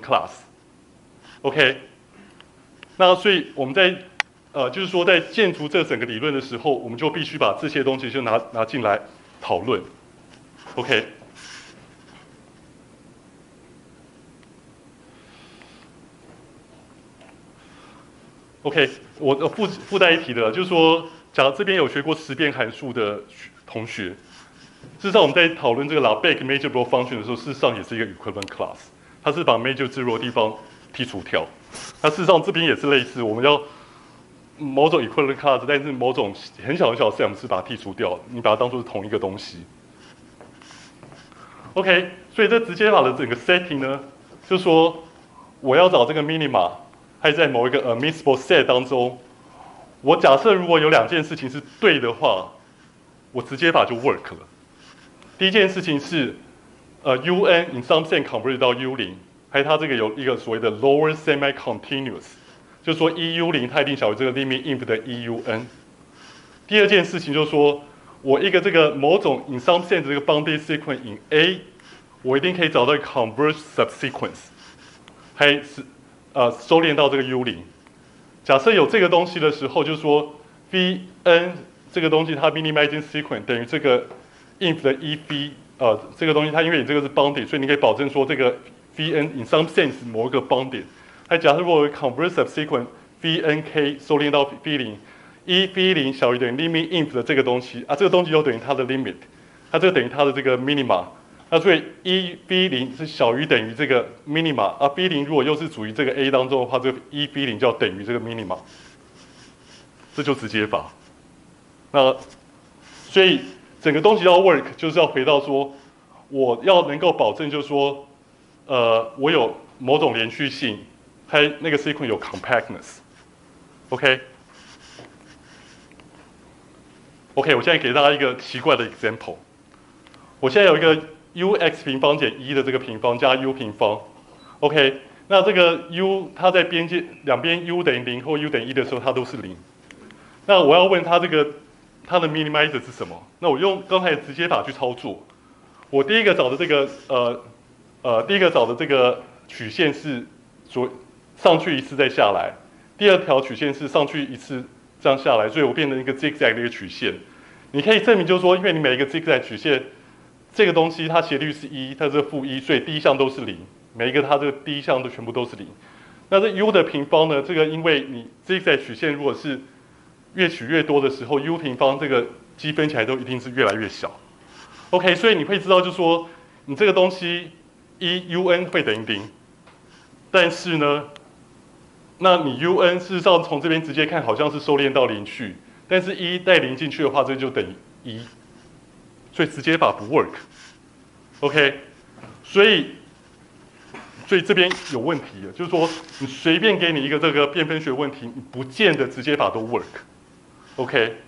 Speaker 2: class。OK， 那所以我们在呃，就是说在建筑这整个理论的时候，我们就必须把这些东西就拿拿进来讨论。OK。OK， 我附附带一提的，就是说，假如这边有学过十变函数的同学，事实上我们在讨论这个 Lebesgue measurable function 的时候，事实上也是一个 equivalent class， 它是把 major zero 的地方剔除掉。那事实上这边也是类似，我们要某种 equivalent class， 但是某种很小很小的 sem 是把它剔除掉，你把它当作是同一个东西。OK， 所以这直接法的整个 setting 呢，就是说我要找这个 minima。还在某一个 admissible set 当中，我假设如果有两件事情是对的话，我直接法就 work 了。第一件事情是，呃 un in some sense convert 到 u 零，还有它这个有一个所谓的 lower semi-continuous， 就是说 e u 零它一定小于这个 limit inf 的 e un。第二件事情就是说，我一个这个某种 in some sense 这个 bounded sequence in A， 我一定可以找到一个 converge subsequence， 还是呃，收敛到这个 u 零。假设有这个东西的时候，就是说 Vn 这个东西它 minimizing sequence 等于这个 inf 的 E V， 呃，这个东西它因为你这个是 bounded， 所以你可以保证说这个 Vn in some sense 某一个 bounded。还假设如果有 converse subsequent Vnk 收敛到 V 零 ，E V 零小于等于 limit inf 的这个东西啊，这个东西又等于它的 limit， 它这个等于它的这个 minima。那所以 E V 零是小于等于这个 minima， 而 V 零如果又是处于这个 A 当中的话，这个 E V 零就要等于这个 minima， 这就直接法。那所以整个东西要 work， 就是要回到说，我要能够保证就是说，呃，我有某种连续性，它那个 sequence 有 compactness。OK，OK， 我现在给大家一个奇怪的 example， 我现在有一个ux 平方减一的这个平方加 u 平方 ，OK， 那这个 u 它在边界两边 u 等于零或 u 等于一的时候，它都是零。那我要问它这个它的 minimizer 是什么？那我用刚才的直接法去操作。我第一个找的这个呃呃第一个找的这个曲线是左上去一次再下来，第二条曲线是上去一次这样下来，所以我变成一个 zigzag 的一个曲线。你可以证明就是说，因为你每一个 zigzag 曲线。这个东西它斜率是一，它是负一，所以第一项都是零，每一个它这个第一项都全部都是零。那这 u 的平方呢？这个因为你这在曲线如果是越取越多的时候 ，u 平方这个积分起来都一定是越来越小。OK， 所以你会知道，就是说你这个东西一 un 会等于零，但是呢，那你 un 事实上从这边直接看好像是收敛到零去，但是一带零进去的话，这就等于一。所以直接法不 work，OK， 所以所以这边有问题了，就是说你随便给你一个这个变分学问题，你不见得直接法都 work，OK。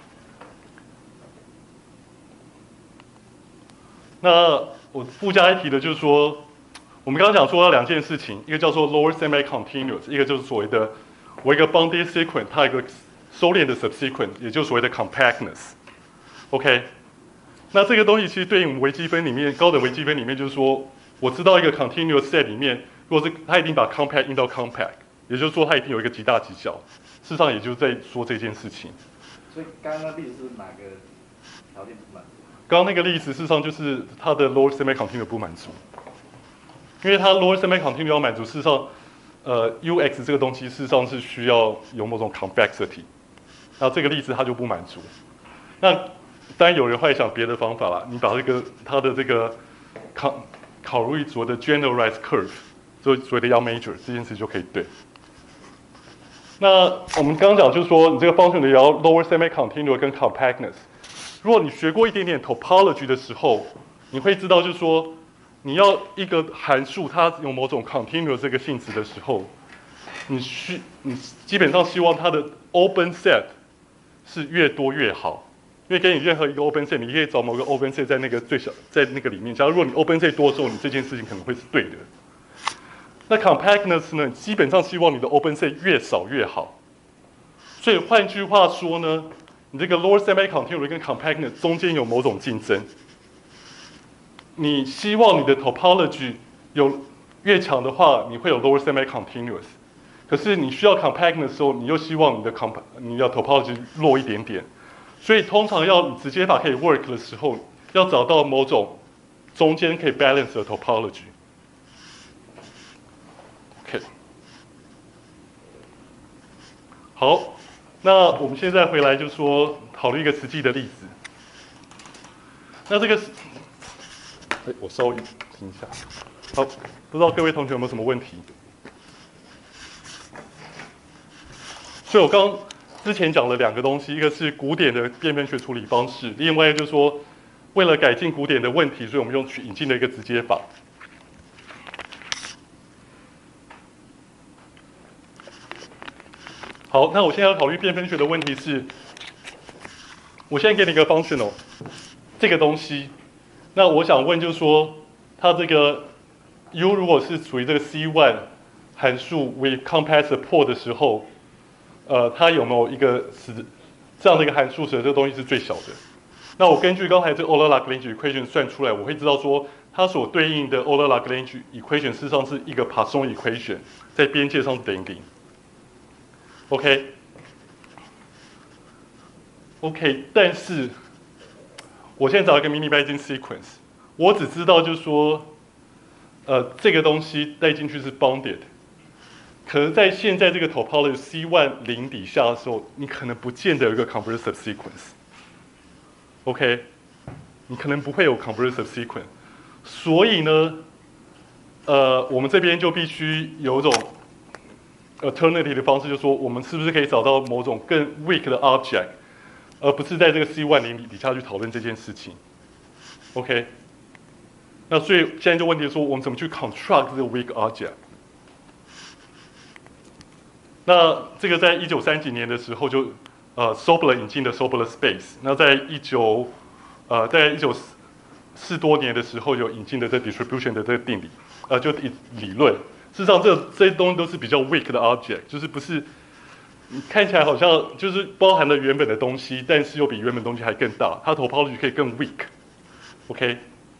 Speaker 2: 那我附加一提的就是说，我们刚刚讲说了两件事情，一个叫做 lower semi-continuous， 一个就是所谓的我一个 bounded sequence， 它有一个收敛的 subsequent， 也就是所谓的 compactness，OK。那这个东西其实对应微积分里面高等微积分里面，就是说，我知道一个 continuous set 里面，如果是它一定把 compact 印到 compact， 也就是说它一定有一个极大极小。事实上，也就是在说这件事情。
Speaker 1: 所以刚刚那例子是哪个条件不满足？
Speaker 2: 刚刚那个例子事实上就是它的 lower semi-continuous 不满足，因为它 lower semi-continuous 要满足，事实上，呃 ，ux 这个东西事实上是需要有某种 convexity， 那这个例子它就不满足。那当然有人会想别的方法啦，你把这个它的这个考考虑所谓的 generalized curve， 所所谓的 Young major 这件事就可以对。那我们刚刚讲就是说，你这个 function 的要 lower semi-continuous 跟 compactness。如果你学过一点点 topology 的时候，你会知道就是说， 你要一个函数它有某种 continuous 这个性质的时候，你需你基本上希望它的 open set 是越多越好。因为给你任何一个 open set， 你可以找某个 open set 在那个最小在那个里面。假如如果你 open set 多的时候，你这件事情可能会是对的。那 compactness 呢，基本上希望你的 open set 越少越好。所以换句话说呢，你这个 lower semi-continuous 跟 compactness 中间有某种竞争。你希望你的 topology 有越强的话，你会有 lower semi-continuous。可是你需要 compactness 的时候，你又希望你的 comp 你的 topology 弱一点点。所以通常要直接法可以 work 的时候，要找到某种中间可以 balance 的 topology。OK， 好，那我们现在回来就说讨论一个实际的例子。那这个是，哎，我稍微停一下。好，不知道各位同学有没有什么问题？所以我刚之前讲了两个东西，一个是古典的变分学处理方式，另外就是说，为了改进古典的问题，所以我们用去引进了一个直接法。好，那我现在要考虑变分学的问题是，我现在给你一个 functional， 这个东西，那我想问就是说，它这个 u 如果是属于这个 C 一 函数 with compact support 的时候。呃，它有没有一个是这样的一个函数时，这个东西是最小的？那我根据刚才这个 Euler-Lagrange equation 算出来，我会知道说它所对应的 Euler-Lagrange equation 事实上是一个 Poisson equation， 在边界上是等于零。OK，OK，、okay? okay, 但是我现在找一个 mini Bayesian sequence， 我只知道就是说，呃，这个东西带进去是 bounded。可是，在现在这个 topology C 一 零底下的时候，你可能不见得有一个 conversive sequence。OK， 你可能不会有 conversive sequence。所以呢，呃，我们这边就必须有一种 alternative 的方式，就是说，我们是不是可以找到某种更 weak 的 object， 而不是在这个 C 一 零底下去讨论这件事情。OK， 那所以现在就问题说，我们怎么去 construct 这个 weak object？那这个在一九三几年的时候就，呃 ，Sobler 引进的 Sobler space。那在一九，呃，在一九四多年的时候有引进的这 distribution 的这个定理，呃，就理理论。事实上这，这这些东西都是比较 weak 的 object， 就是不是看起来好像就是包含了原本的东西，但是又比原本东西还更大，它 topology 可以更 weak。OK，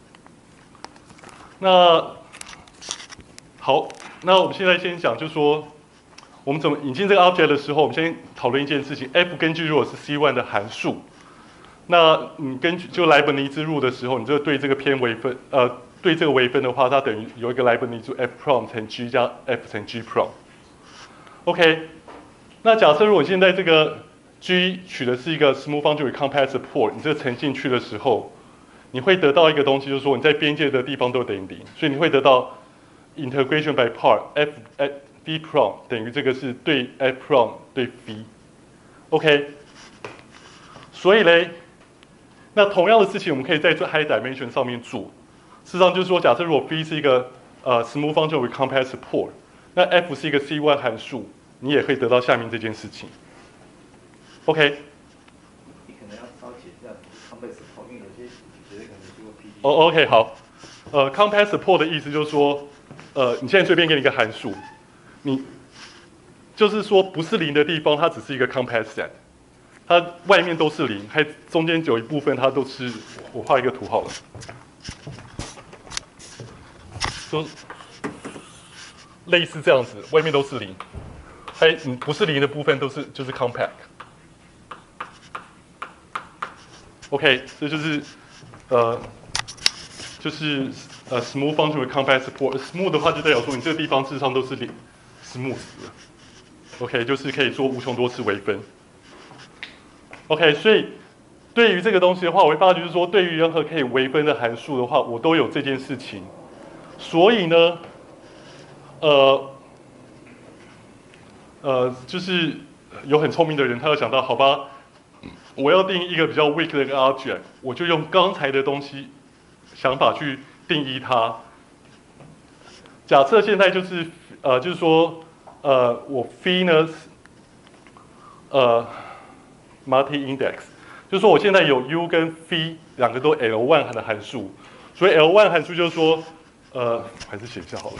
Speaker 2: 那好，那我们现在先讲，就是说。我们怎么引进这个 object 的时候，我们先讨论一件事情 ：f 根据如果是 C 一 的函数，那你根据就莱布尼兹入的时候，你就对这个偏微分，呃，对这个微分的话，它等于有一个莱布尼兹 f prom 乘 g 加 f 乘 g prom。OK， 那假设如果现在这个 g 取的是一个 smooth function with compact support， 你这个乘进去的时候，你会得到一个东西，就是说你在边界的地方都等于零，所以你会得到 integration by part f f v prom 等于这个是对 f prom 对 v，OK， 所以嘞，那同样的事情我们可以在这 high dimension 上面做。事实上就是说，假设如果 v 是一个呃 smooth function with compact support， 那 f 是一个 C 一 函数，你也可以得到下面这件事情。OK。
Speaker 1: 你可能要稍解一下 compact support， 因为有些学生可能学过 P D。
Speaker 2: 哦 ，OK， 好，呃 compact support 的意思就是说，呃，你现在随便给你一个函数。你就是说，不是零的地方，它只是一个 compact set， 它外面都是零，还中间有一部分它都是，我画一个图好了，就类似这样子，外面都是零，还嗯不是零的部分都是就是 compact。OK， 这就是呃就是呃 smooth function with compact support。smooth 的话就代表说你这个地方事实上都是零。smooth 的 ，OK， 就是可以做无穷多次微分。OK， 所以对于这个东西的话，我会发觉就是说，对于任何可以微分的函数的话，我都有这件事情。所以呢，呃，呃，就是有很聪明的人，他有想到，好吧，我要定义一个比较 weak 的一个 object， 我就用刚才的东西想法去定义它。 假设现在就是呃，就是说呃，我 phi 呢，呃 multi index， 就是说我现在有 u 跟 phi 两个都 L 一 的函数，所以 L 一 函数就是说，呃，还是写一下好了。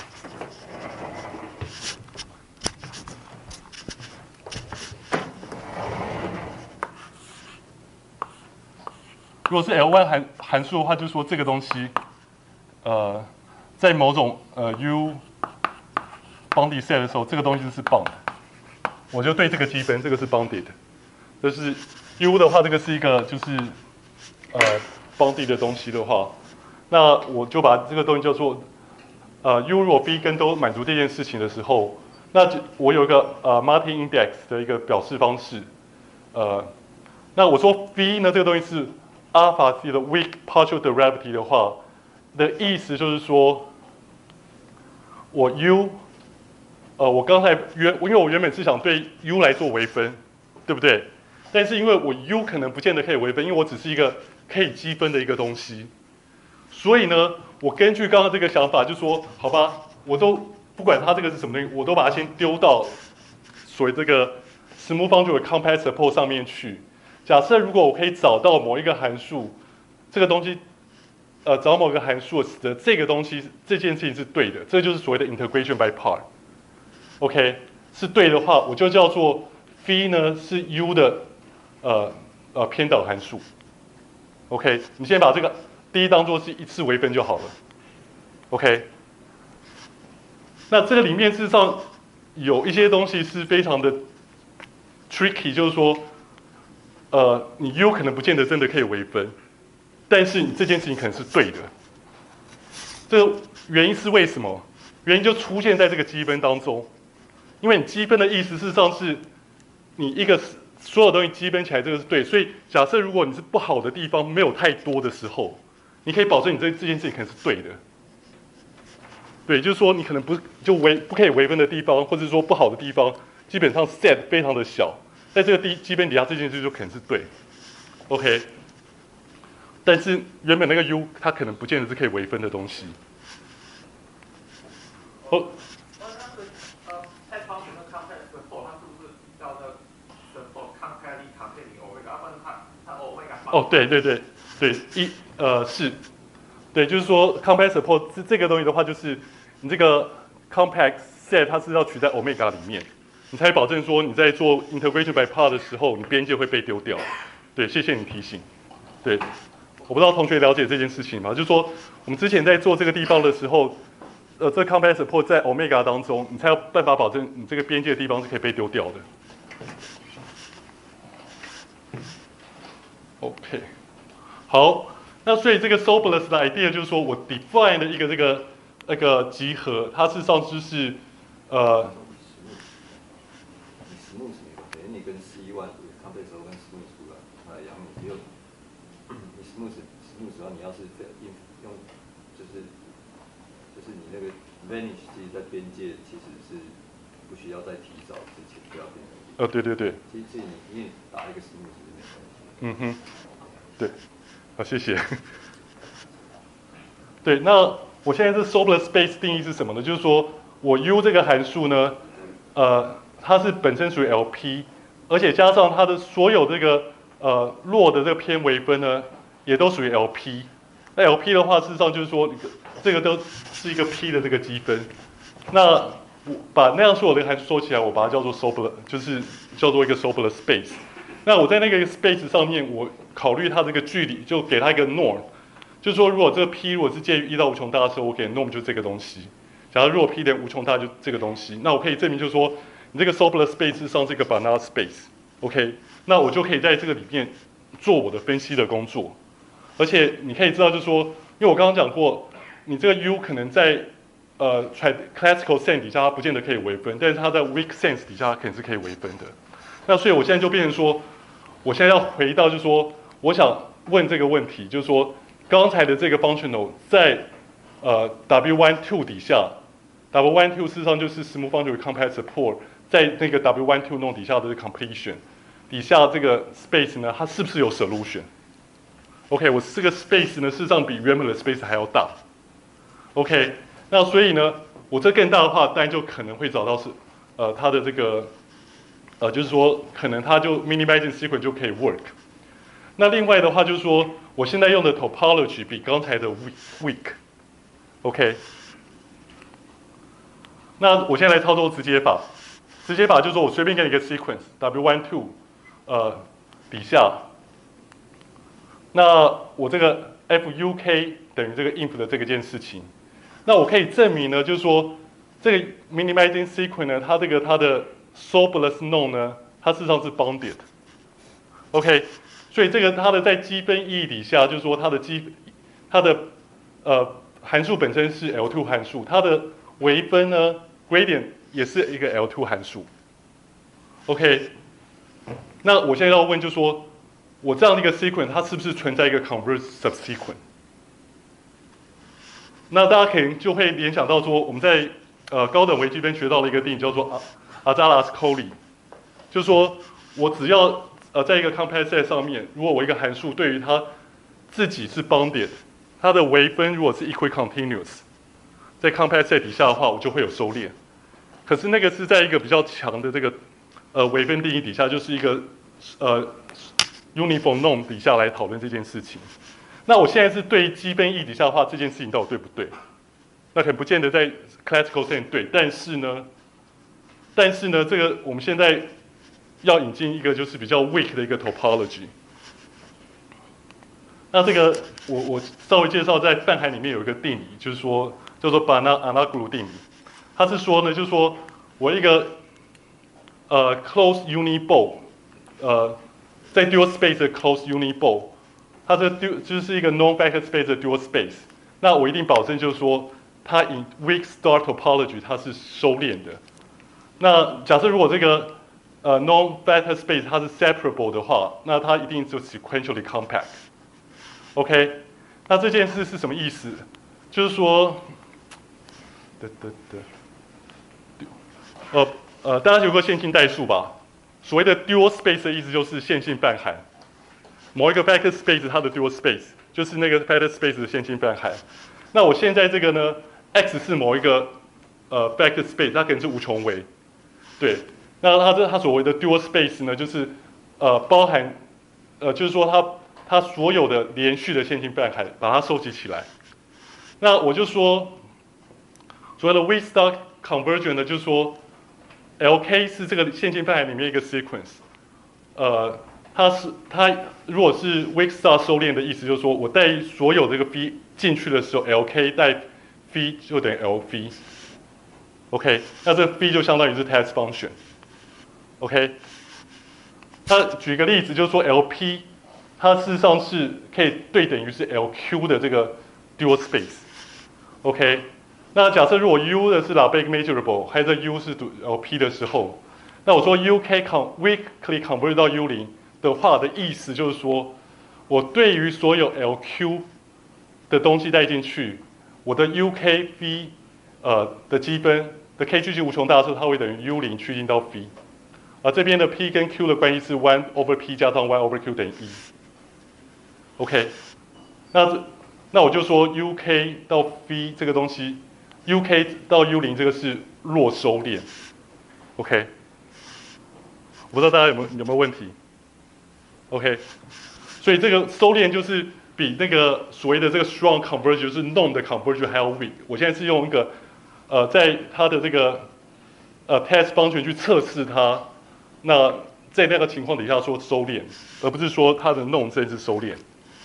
Speaker 2: 如果是 L 一 函函数的话，就是说这个东西，呃，在某种呃 u bounded set 的时候，这个东西是 bound， 我就对这个积分，这个是 bounded， 就是 u 的话，这个是一个就是呃 bounded 的东西的话，那我就把这个东西叫做呃 u 如果 b 跟都满足这件事情的时候，那就我有一个呃 multi index 的一个表示方式，呃，那我说 v 呢这个东西是 alpha c 的 weak partial derivative 的话，的意思就是说，我 u， 呃，我刚才原因为我原本是想对 u 来做微分，对不对？但是因为我 u 可能不见得可以微分，因为我只是一个可以积分的一个东西，所以呢，我根据刚刚这个想法，就说好吧，我都不管它这个是什么东西，我都把它先丢到所谓这个 smooth boundary compact support 上面去。假设如果我可以找到某一个函数，这个东西，呃，找某个函数使得这个东西这件事情是对的，这就是所谓的 integration by part。OK， 是对的话，我就叫做 phi 呢是 u 的呃呃偏导函数。OK， 你先把这个第一当做是一次微分就好了。OK， 那这个里面事实上有一些东西是非常的 tricky， 就是说。呃，你 u 可能不见得真的可以微分，但是你这件事情可能是对的。这个原因是为什么？原因就出现在这个积分当中，因为你积分的意思事实上是，你一个所有东西积分起来这个是对，所以假设如果你是不好的地方没有太多的时候，你可以保证你这这件事情可能是对的。对，就是说你可能不就微不可以微分的地方，或者说不好的地方，基本上 set 非常的小。在这个低积分底下，这件事就可能是对 ，OK。但是原本那个 u 它可能不见得是可以微分的东西。哦。
Speaker 4: 那那个呃，在方程的 compact support， 它是不是叫那 support compactly compacting omega？ 不然它它 omega。
Speaker 2: 哦，对对对对，一呃是，对，就是说 compact support 这这个东西的话，就是你这个 compact set 它是要取在 omega 里面。你才保证说你在做 integration by part 的时候，你边界会被丢掉。对，谢谢你提醒。对，我不知道同学了解这件事情吗？就是说，我们之前在做这个地方的时候，呃，这 compact support 在 omega 当中，你才有办法保证你这个边界的地方是可以被丢掉的。OK， 好，那所以这个 Sobolev 的 idea 就是说我 define 的一个这个那个集合，它事实上就是呃。
Speaker 5: 你跟 C 一 compact 时候跟 smooth 出来，来养你只有你 smooth smooth 时候你要是用用就是就是你那个 vanish 其实在边界其实是不需要在提早之前就要变成。
Speaker 2: 呃，对对对。
Speaker 5: 其实你因为打一个 smooth 是没关系。
Speaker 2: 嗯哼，对，好，谢谢。对，那我现在是 Sobolev space 定义是什么呢？就是说我 u 这个函数呢，呃，它是本身属于 L P。而且加上它的所有这个呃弱的这个偏微分呢，也都属于 L P。那 L P 的话，事实上就是说，这个都是一个 P 的这个积分。那我把那样所有的函数收起来，我把它叫做 Sobolev， 就是叫做一个 Sobolev space。那我在那个 space 上面，我考虑它这个距离，就给它一个 norm， 就是说如果这个 P 如果是介于一到无穷大的时候，我给 norm 就是这个东西。假如如果 P 等于无穷大，就这个东西。那我可以证明就是说。你这个 Sobolev space 上是一个 Banach space，OK， 那我就可以在这个里面做我的分析的工作，而且你可以知道，就是说，因为我刚刚讲过，你这个 U 可能在呃 classical sense 底下它不见得可以微分，但是它在 weak sense 底下它肯定是可以微分的。那所以我现在就变成说，我现在要回到就是说，我想问这个问题，就是说，刚才的这个 functional 在呃 W 一 two 底下 ，W 一 two 事实上就是 smooth boundary compact support。在那个 W 一 two 弄底下的 completion 底下这个 space 呢，它是不是有 solution？OK， 我这个 space 呢，事实上比原本的 space 还要大。OK， 那所以呢，我这更大的话，当然就可能会找到是，呃，它的这个，呃，就是说可能它就 minimizing sequence 就可以 work。那另外的话就是说，我现在用的 topology 比刚才的 weak，OK。那我现在来操作直接法，直接法就是说我随便给你一个 sequence W one two， 呃，底下，那我这个 F U K 等于这个 inf 的这个件事情，那我可以证明呢，就是说这个 minimizing sequence 呢，它这个它的 sorbless node 呢，它事实上是 bounded，OK， 所以这个它的在积分意义底下，就是说它的积它的呃函数本身是 L two 函数，它的微分呢 gradient 也是一个 L two 函数 ，OK。那我现在要问就是说，我这样的一个 sequence 它是不是存在一个 converge subsequence？ 那大家可能就会联想到说，我们在呃高等微积分学到了一个定理叫做阿阿扎拉斯科里，就是说我只要呃在一个 compact set 上面，如果我一个函数对于它自己是 bounded， 它的微分如果是 equicontinuous， 在 compact set 底下的话，我就会有收敛。可是那个是在一个比较强的这个呃微分定义底下，就是一个呃 uniform norm 底下来讨论这件事情。那我现在是对积分 E 底下的话，这件事情到底对不对？那可能不见得在 classical sense 对，但是呢，但是呢，这个我们现在要引进一个就是比较 weak 的一个 topology。那这个我我稍微介绍，在泛函里面有一个定理，就是说叫做 Banach-Anaglu 定理。它是说呢，就是说我一个呃 closed uniball， 呃，在 dual space 的 closed uniball， 它这 dual 就是一个 non-vector space 的 dual space。那我一定保证就是说，它 in weak star topology 它是收敛的。那假设如果这个呃 non-vector space 它是 separable 的话，那它一定就 sequentially compact。OK， 那这件事是什么意思？就是说，得得得。呃呃，大家学过线性代数吧？所谓的 dual space 的意思就是线性半函。某一个 vector space 它的 dual space 就是那个 vector space 的线性半函。那我现在这个呢 ，x 是某一个呃 vector space， 它可能是无穷微。对，那它这它所谓的 dual space 呢，就是呃包含呃就是说它它所有的连续的线性半函，把它收集起来。那我就说，所谓的 weak star convergence 呢，就是说。L K 是这个线性半函里面一个 sequence， 呃，它是它如果是 weak star 收敛的意思，就是说我带所有这个 v 进去的时候 ，L K 带 v 就等于 L v。OK， 那这 v 就相当于是 test function。OK， 那举个例子，就是说 L P 它事实上是可以对等于是 L Q 的这个 dual space。OK。那假设如果 U 的是 Lebesgue measurable， 还是 U 是 L P 的时候，那我说 U K con weakly convert 到 U 零的话的意思就是说，我对于所有 L Q 的东西带进去，我的 U K V 呃的积分的 K 趋近无穷大的时候，它会等于 U 零趋近到 V， 而这边的 P 跟 Q 的关系是 one over P 加上 one over Q 等于一。OK， 那那我就说 U K 到 V 这个东西。U K 到 U 零这个是弱收敛 ，OK， 我不知道大家有没有有没有问题 ，OK， 所以这个收敛就是比那个所谓的这个 strong converge 就是 norm 的 converge 还要 weak。我现在是用一个呃在它的这个呃 test function 去测试它，那在那个情况底下说收敛，而不是说它的 norm 真是收敛。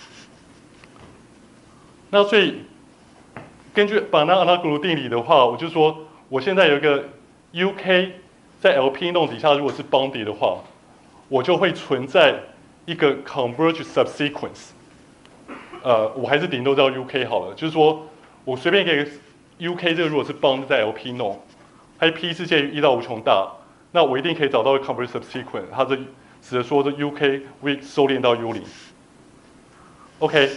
Speaker 2: 那所以。根据 Banach-Anaglu 定理的话，我就说我现在有一个 U K 在 L P norm 底下，如果是 bounded 的话，我就会存在一个 converge subsequence。呃，我还是顶多叫 U K 好了，就是说我随便给 U K 这个如果是 bounded 在 L P norm， 它 P 是介于一到无穷大，那我一定可以找到一个 converge subsequence， 它这指的说这 U K 会收敛到 U 零。OK。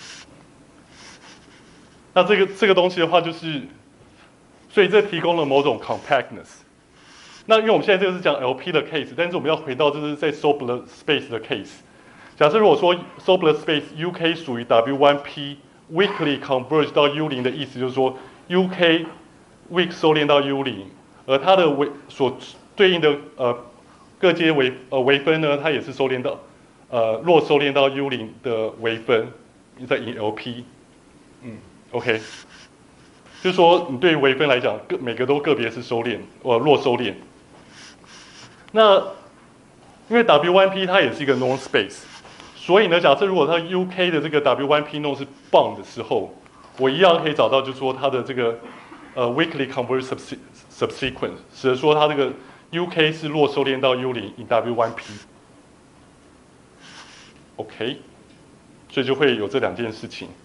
Speaker 2: 那这个这个东西的话，就是，所以这提供了某种 compactness。那因为我们现在这个是讲 L P 的 case， 但是我们要回到就是在 sorbless space 的 case。假设如果说 sorbless space U K 属于 W one P weakly converge 到 U 零的意思，就是说 U K weak 收敛到 U 零，而它的微所对应的呃各阶微呃微分呢，它也是收敛到呃弱收敛到 U 零的微分，在 in L P， 嗯 ，OK， 就是说你对于微分来讲，个每个都个别是收敛，呃弱收敛。那因为 W 一 P 它也是一个 norm space， 所以呢，假设如果它 U K 的这个 W 一 P norm 是 bound 的时候，我一样可以找到，就是说它的这个呃 weakly converge subsequence， 使得说它这个 U K 是弱收敛到 U 零 in W 一 P。OK， 所以就会有这两件事情。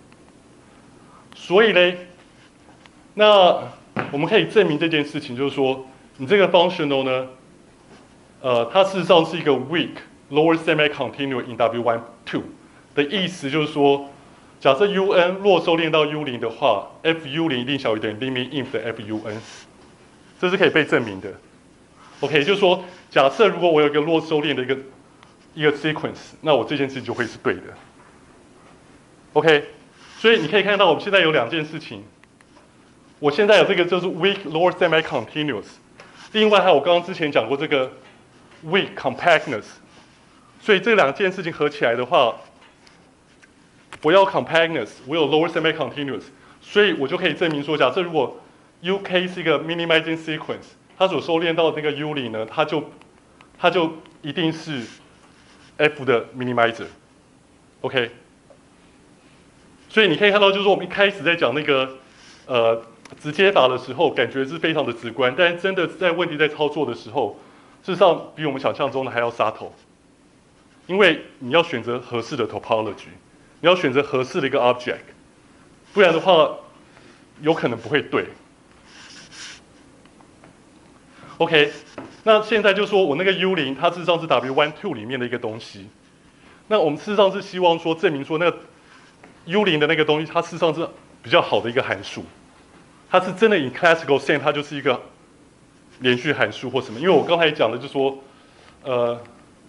Speaker 2: 所以嘞，那我们可以证明这件事情，就是说你这个 functional 呢。呃，它事实上是一个 weak lower semi-continuous in W 一 two 的意思，就是说，假设 Un 弱收敛到 U 零的话 ，F U 零一定小于等于 limit inf 的 F U N， 这是可以被证明的。OK， 就是说，假设如果我有一个弱收敛的一个一个 sequence， 那我这件事情就会是对的。OK， 所以你可以看到我们现在有两件事情，我现在有这个就是 weak lower semi-continuous， 另外还有我刚刚之前讲过这个。weak compactness， 所以这两件事情合起来的话，我要 compactness， 我有 lower semi-continuous， 所以我就可以证明说，假设如果 U K 是一个 minimizing sequence， 它所收敛到的那个 U 零呢，它就它就一定是 F 的 minimizer，OK，、okay? 所以你可以看到，就是说我们一开始在讲那个呃直接法的时候，感觉是非常的直观，但是真的在问题在操作的时候。事实上，比我们想象中的还要杀头，因为你要选择合适的 topology， 你要选择合适的一个 object， 不然的话，有可能不会对。OK， 那现在就说我那个 U 零，它事实上是 W 一 two 里面的一个东西。那我们事实上是希望说证明说那个 U 零的那个东西，它事实上是比较好的一个函数，它是真的 in classical sense， 它就是一个。连续函数或什么，因为我刚才讲的就是说，呃，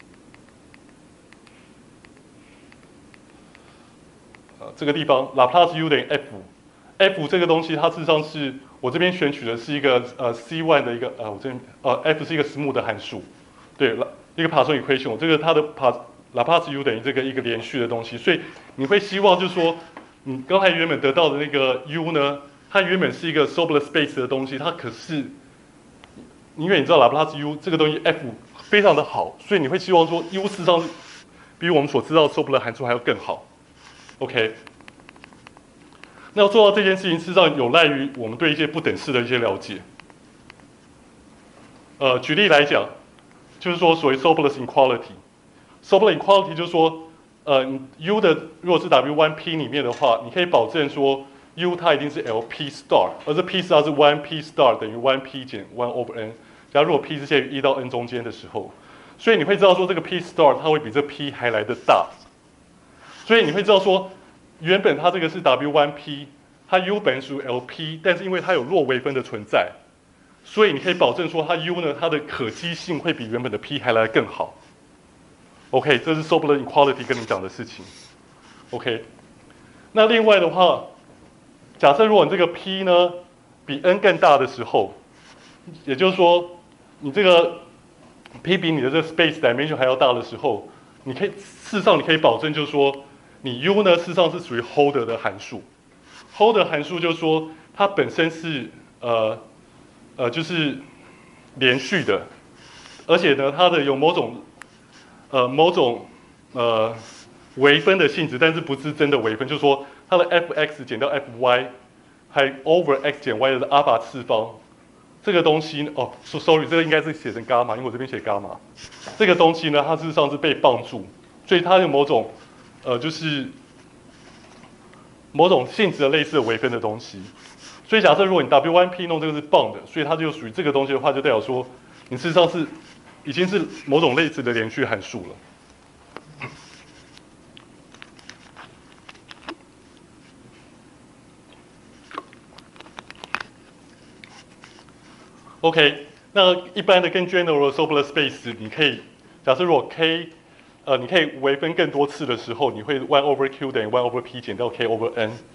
Speaker 2: 呃，这个地方 Laplace U 等于 F，F 这个东西它事实上是我这边选取的是一个呃 C 一 的一个呃我这边呃 F 是一个 smooth 的函数，对，一个 Poisson equation， 这个它的 Laplace U 等于这个一个连续的东西，所以你会希望就是说，你刚才原本得到的那个 U 呢，它原本是一个 Sobolev space 的东西，它可是。因为你知道拉普拉斯 U 这个东西 F 非常的好，所以你会希望说 U 事实上比我们所知道的 Sobolev 函数还要更好。OK， 那要做到这件事情，事实上有赖于我们对一些不等式的一些了解。呃，举例来讲，就是说所谓 Sobolev inequality。Sobolev inequality 就是说，呃 ，U 的如果是 W 一 P 里面的话，你可以保证说。U 它一定是 L P star， 而这 P star 是 一 P star 等于一 P 减一 over n。假如果 P 是介于一到 n 中间的时候，所以你会知道说这个 P star 它会比这 P 还来得大。所以你会知道说，原本它这个是 W 一 P， 它 U 本属 L P， 但是因为它有弱微分的存在，所以你可以保证说它 U 呢它的可积性会比原本的 P 还来得更好。OK， 这是 Sobolev inequality 跟你讲的事情。OK， 那另外的话。假设如果你这个 P 呢比 n 更大的时候，也就是说你这个 P 比你的这个 space dimension 还要大的时候，你可以事实上你可以保证就是说你 U 呢事实上是属于 Holder 的函数 ，Holder 函数就是说它本身是呃呃就是连续的，而且呢它的有某种呃某种呃微分的性质，但是不是真的微分，就是说。它的 f(x) 减掉 f(y) 还 over x 减 y 的阿尔法次方，这个东西哦 ，sorry， 这个应该是写成伽马，因为我这边写伽马。这个东西呢，它事实上是被绑住，所以它有某种呃，就是某种性质的类似的微分的东西。所以假设如果你 W 一 P 弄这个是 bound 的，所以它就属于这个东西的话，就代表说你事实上是已经是某种类似的连续函数了。OK， 那一般的跟 general Sobolev space， 你可以假设如果 K， 呃，你可以微分更多次的时候，你会 one over Q 等于 one over P 减掉 K over N，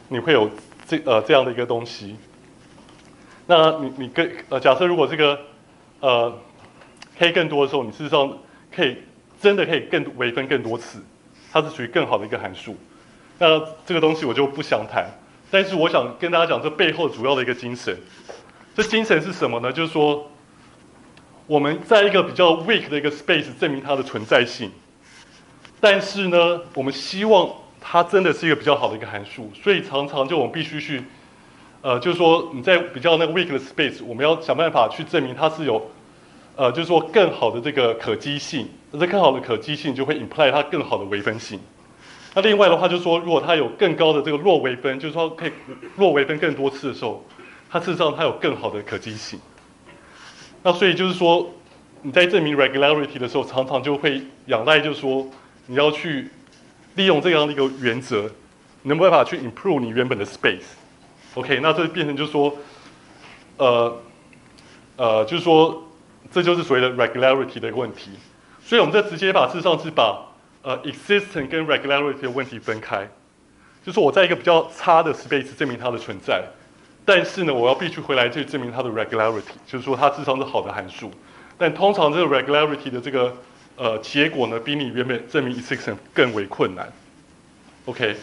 Speaker 2: 你会有这呃这样的一个东西。那你你跟呃假设如果这个呃 k 更多的时候，你事实上可以真的可以更微分更多次，它是属于更好的一个函数。那这个东西我就不详谈，但是我想跟大家讲这背后主要的一个精神。这精神是什么呢？就是说我们在一个比较 weak 的一个 space 证明它的存在性，但是呢，我们希望它真的是一个比较好的一个函数，所以常常就我们必须去，呃，就是说你在比较那个 weak 的 space， 我们要想办法去证明它是有，呃，就是说更好的这个可积性，这更好的可积性就会 imply 它更好的微分性。那另外的话就是说，如果它有更高的这个弱微分，就是说可以弱微分更多次的时候，它事实上它有更好的可积性。那所以就是说，你在证明 regularity 的时候，常常就会仰赖，就是说你要去利用这样的一个原则，你能不能办法去 improve 你原本的 space。OK， 那这变成就是说，呃呃，就是说这就是所谓的 regularity 的一个问题。所以我们这直接法事实上是把呃 existence 跟 regularity 的问题分开，就是我在一个比较差的 space 证明它的存在。但是呢，我要必须回来去证明它的 regularity， 就是说它事实上是好的函数。但通常这个 regularity 的这个呃结果呢，比你原本证明 existence 更为困难。OK，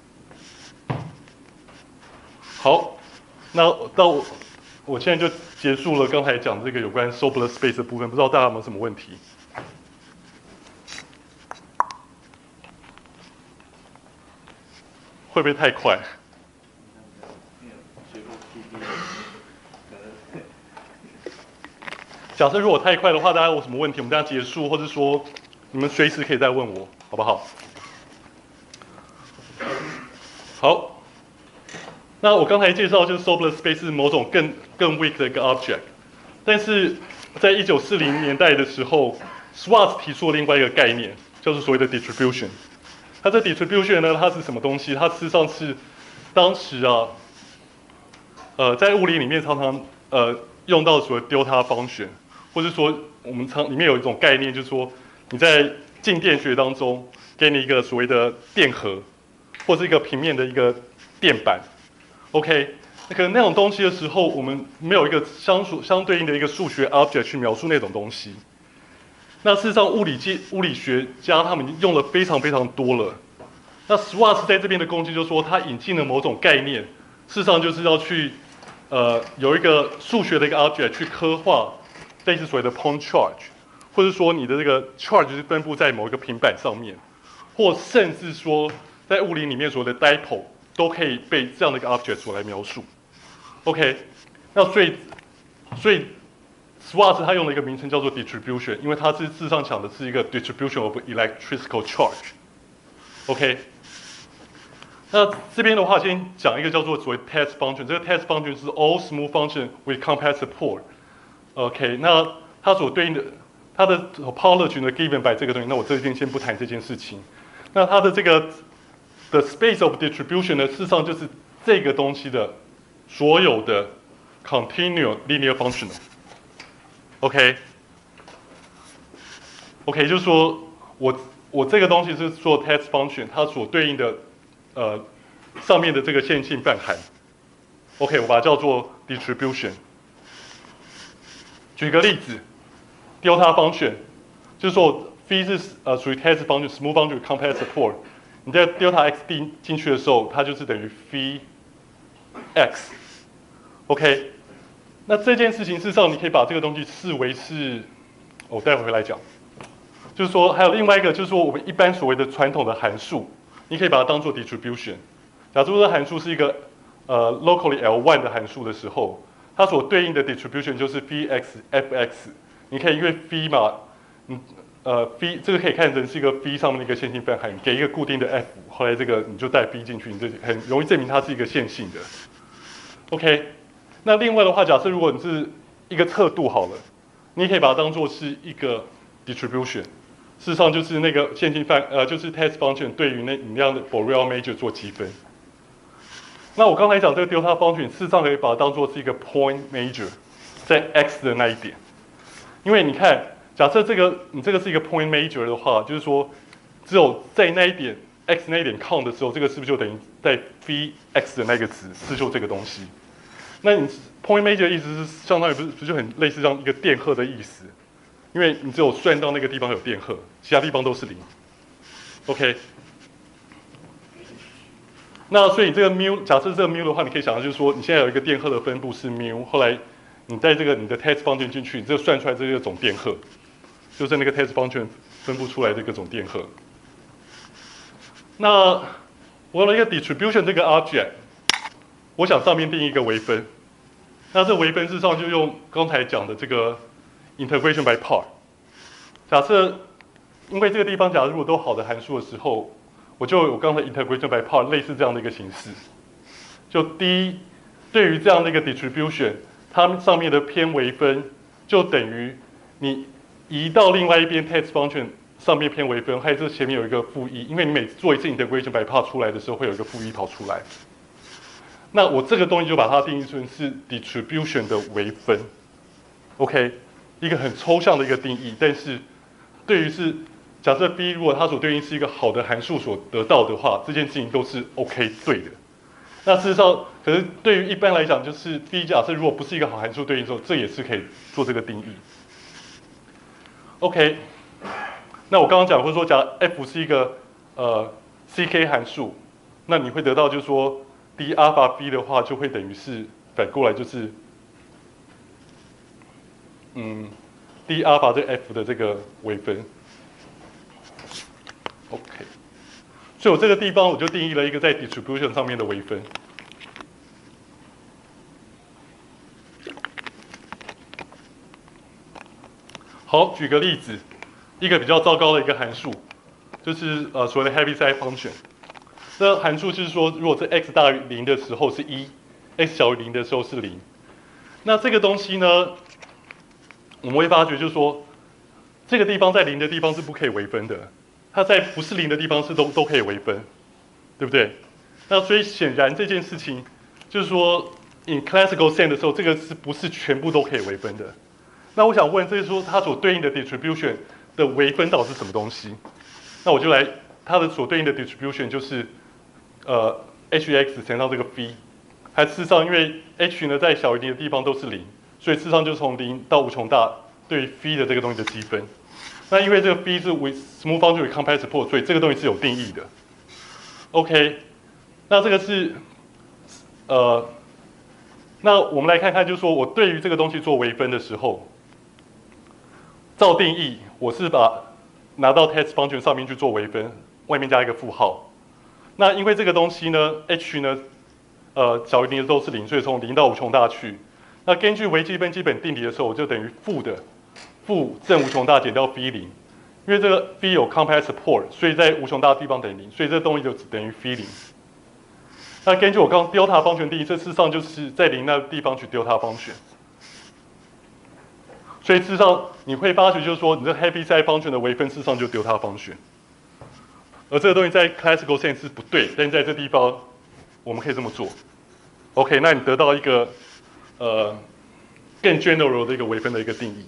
Speaker 2: 好，那到我我现在就结束了刚才讲这个有关 Sobolev space 的部分，不知道大家有没有什么问题？会不会太快？假设如果太快的话，大家有什么问题，我们等下结束，或者说你们随时可以再问我，好不好？好，那我刚才介绍就是 Sobolev space 是某种更更 weak 的一个 object， 但是在一九四零年代的时候 ，Schwarz 提出了另外一个概念，就是所谓的 distribution。它这 distribution 呢，它是什么东西？它事实上是当时啊，呃，在物理里面常常呃用到所谓 delta function。或者说，我们常里面有一种概念，就是说你在静电学当中给你一个所谓的电荷，或是一个平面的一个电板 ，OK， 那可能那种东西的时候，我们没有一个相属相对应的一个数学 object 去描述那种东西。那事实上，物理界物理学家他们已经用了非常非常多了。那 Schwarz 在这边的贡献就是说，他引进了某种概念，事实上就是要去呃有一个数学的一个 object 去刻画。类似所谓的 point charge， 或者说你的这个 charge 是分布在某一个平板上面，或甚至说在物理里面所谓的 dipole 都可以被这样的一个 object 所来描述。OK， 那所以所以 Schwarz 他用了一个名称叫做 distribution， 因为它是事实上讲的是一个 distribution of electrical charge。OK， 那这边的话先讲一个叫做所谓 test function， 这个 test function 是 all smooth function with compact support。OK， 那它所对应的它的 topology 呢 given by 这个东西，那我这边先不谈这件事情。那它的这个 the space of distribution 呢，事实上就是这个东西的所有的 continuous linear functional。OK，OK， okay? okay, 就是说我我这个东西是做 test function， 它所对应的呃上面的这个线性半函。OK， 我把它叫做 distribution。举个例子 ，delta function， 就是说 phi 是呃属于 test function、smooth function、compact support。你在 delta x 定进去的时候，它就是等于 phi x。OK， 那这件事情事实上你可以把这个东西视为是，我待会回来讲。就是说还有另外一个，就是说我们一般所谓的传统的函数，你可以把它当做 distribution。假如这个函数是一个呃 locally L 一 的函数的时候。它所对应的 distribution 就是 phi x fx， 你可以因为 phi 嘛，嗯呃 phi 这个可以看成是一个 phi 上面的一个线性半函，给一个固定的 f， 后来这个你就带 phi 进去，你这很容易证明它是一个线性的。OK， 那另外的话，假设如果你是一个测度好了，你可以把它当做是一个 distribution， 事实上就是那个线性范呃就是 test function 对于那你那样的 Borel major 做积分。那我刚才讲这个 delta function， 事实上可以把它当做是一个 point major， 在 x 的那一点。因为你看，假设这个你这个是一个 point major 的话，就是说只有在那一点 x 那一点 count 的时候，这个是不是就等于在 phi x 的那个值是就这个东西？那你 point major 的意思是相当于不是不就很类似这样一个电荷的意思？因为你只有算到那个地方有电荷，其他地方都是零。OK。那所以你这个 mu， 假设这个 mu 的话，你可以想象就是说，你现在有一个电荷的分布是 mu， 后来你在这个你的 test function 进去，你这算出来这个总电荷，就是那个 test function 分布出来的一个总电荷。那我有了一个 distribution 这个 object， 我想上面定一个微分。那这微分事实上就用刚才讲的这个 integration by part。假设因为这个地方假如如果都好的函数的时候，我就有刚才 integration by part 类似这样的一个形式。就第一，对于这样的一个 distribution， 它们上面的偏微分就等于你移到另外一边 test function 上面偏微分，还有这前面有一个负一，因为你每次做一次 integration by part 出来的时候，会有一个负一跑出来。那我这个东西就把它定义成是 distribution 的微分 ，OK， 一个很抽象的一个定义，但是对于是假设 B 如果它所对应是一个好的函数所得到的话，这件事情都是 OK 对的。那事实上，可是对于一般来讲，就是 B 假设如果不是一个好函数对应的时候，这也是可以做这个定义。OK， 那我刚刚讲过说，假如 F 是一个呃 C K 函数，那你会得到就是说 d 阿尔法 B 的话，就会等于是反过来就是嗯 d 阿尔法这 F 的这个微分。OK， 所以我这个地方我就定义了一个在 distribution 上面的微分。好，举个例子，一个比较糟糕的一个函数，就是呃所谓的 Heaviside function。这函数就是说，如果这 x 大于零的时候是一 ，x 小于零的时候是零。那这个东西呢，我们会发觉就是说，这个地方在零的地方是不可以微分的。它在不是零的地方是都都可以微分，对不对？那所以显然这件事情就是说 ，in classical sense 的时候，这个是不是全部都可以微分的？那我想问，这是说它所对应的 distribution 的微分到底是什么东西？那我就来它的所对应的 distribution 就是呃 hx 乘上这个 phi， 还事实上因为 h 呢在小于零的地方都是零，所以事实上就从零到无穷大对于 phi 的这个东西的积分。那因为这个 phi 是 with smooth function with compact support， 所以这个东西是有定义的。OK， 那这个是呃，那我们来看看，就是说我对于这个东西做微分的时候，照定义我是把拿到 test function 上面去做微分，外面加一个负号。那因为这个东西呢 ，h 呢，呃小于零的都是零，所以从零到无穷大去。那根据微积分基本定理的时候，我就等于负的。负正无穷大减掉 phi 零，因为这个 phi 有 compact support， 所以在无穷大的地方等于零，所以这个东西就只等于 phi 零。那根据我刚刚 delta function 定义，这事实上就是在零那个地方取 delta function。所以事实上你会发觉就是说，你这 Heaviside function 的微分事实上就 delta function。而这个东西在 classical sense 是不对，但是在这地方我们可以这么做。OK， 那你得到一个呃更 general 的一个微分的一个定义。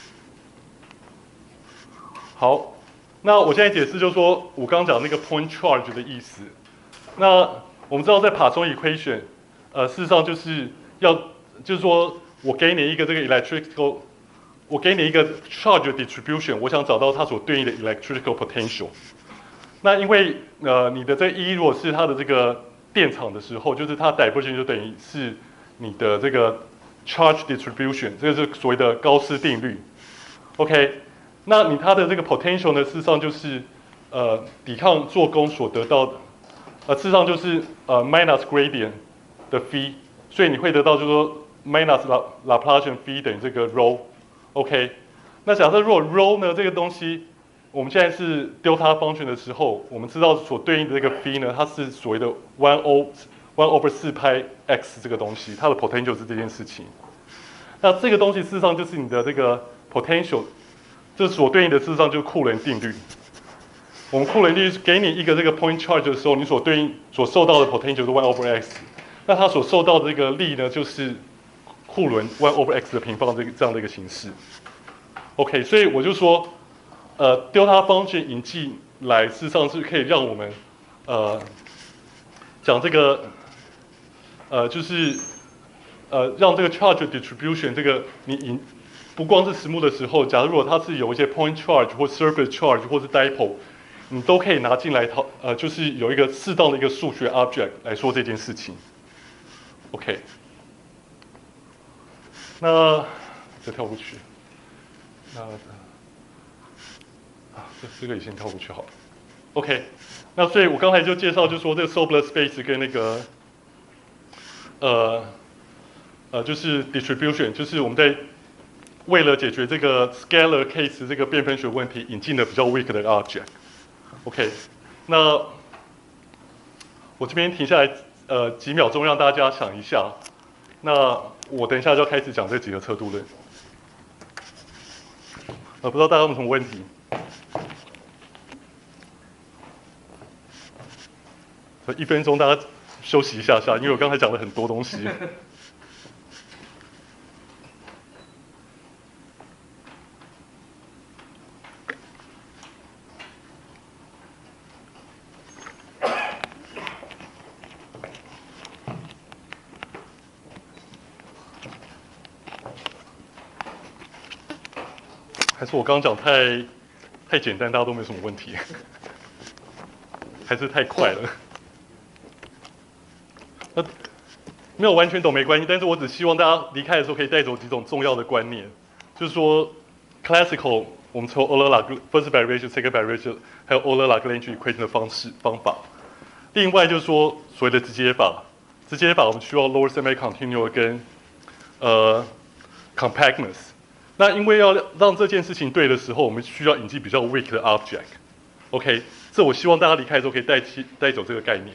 Speaker 2: 好，那我现在解释就是说，我刚刚讲那个 point charge 的意思。那我们知道在 Poisson equation， 呃，事实上就是要，就是说我给你一个这个 electrical， 我给你一个 charge distribution， 我想找到它所对应的 electrical potential。那因为呃你的这 E 如果是它的这个电场的时候，就是它 divergence 就等于是你的这个 charge distribution， 这个是所谓的高斯定律。OK。那你它的这个 potential 呢，事实上就是呃抵抗做功所得到的，呃事实上就是呃 minus gradient 的 phi， 所以你会得到就是说 minus Laplacian phi 等于这个 rho，OK。那假设如果 rho 呢这个东西，我们现在是 delta function 的时候，我们知道所对应的这个 phi 呢，它是所谓的 one o one over 四派 x 这个东西，它的 potential 是这件事情。那这个东西事实上就是你的这个 potential。这所对应的事实上就是库伦定律。我们库伦定律给你一个这个 point charge 的时候，你所对应所受到的 potential 是 one over x， 那它所受到的这个力呢，就是库伦 one over x 的平方这个这样的一个形式。OK， 所以我就说，呃 ，delta function 引进来，事实上是可以让我们呃讲这个呃就是呃让这个 charge distribution 这个你引不光是实木的时候，假如如果它是有一些 point charge 或 surface charge 或是 dipole， 你都可以拿进来讨呃就是有一个适当的一个数学 object 来说这件事情。OK， 那这跳过去，那啊这这个也先跳过去好了。OK， 那所以我刚才就介绍，就说这个 Sobler space 跟那个呃呃就是 distribution， 就是我们在为了解决这个 scalar case 这个变分学问题，引进了比较 weak 的 object。OK， 那我这边停下来呃几秒钟，让大家想一下。那我等一下就要开始讲这几何测度论。呃，不知道大家有没有什么问题？一分钟，大家休息一下下，因为我刚才讲了很多东西。还是我刚刚讲太太简单，大家都没什么问题，还是太快了。那没有完全懂没关系，但是我只希望大家离开的时候可以带走几种重要的观念，就是说 classical 我们从 Euler first derivation second derivation 还有 Euler Lagrange equation 的方式方法。另外就是说所谓的直接法，直接法我们需要 lower semi-continuous 跟呃 compactness。那因为要让这件事情对的时候，我们需要引进比较 weak 的 object。OK， 这我希望大家离开的时候可以带起带走这个概念。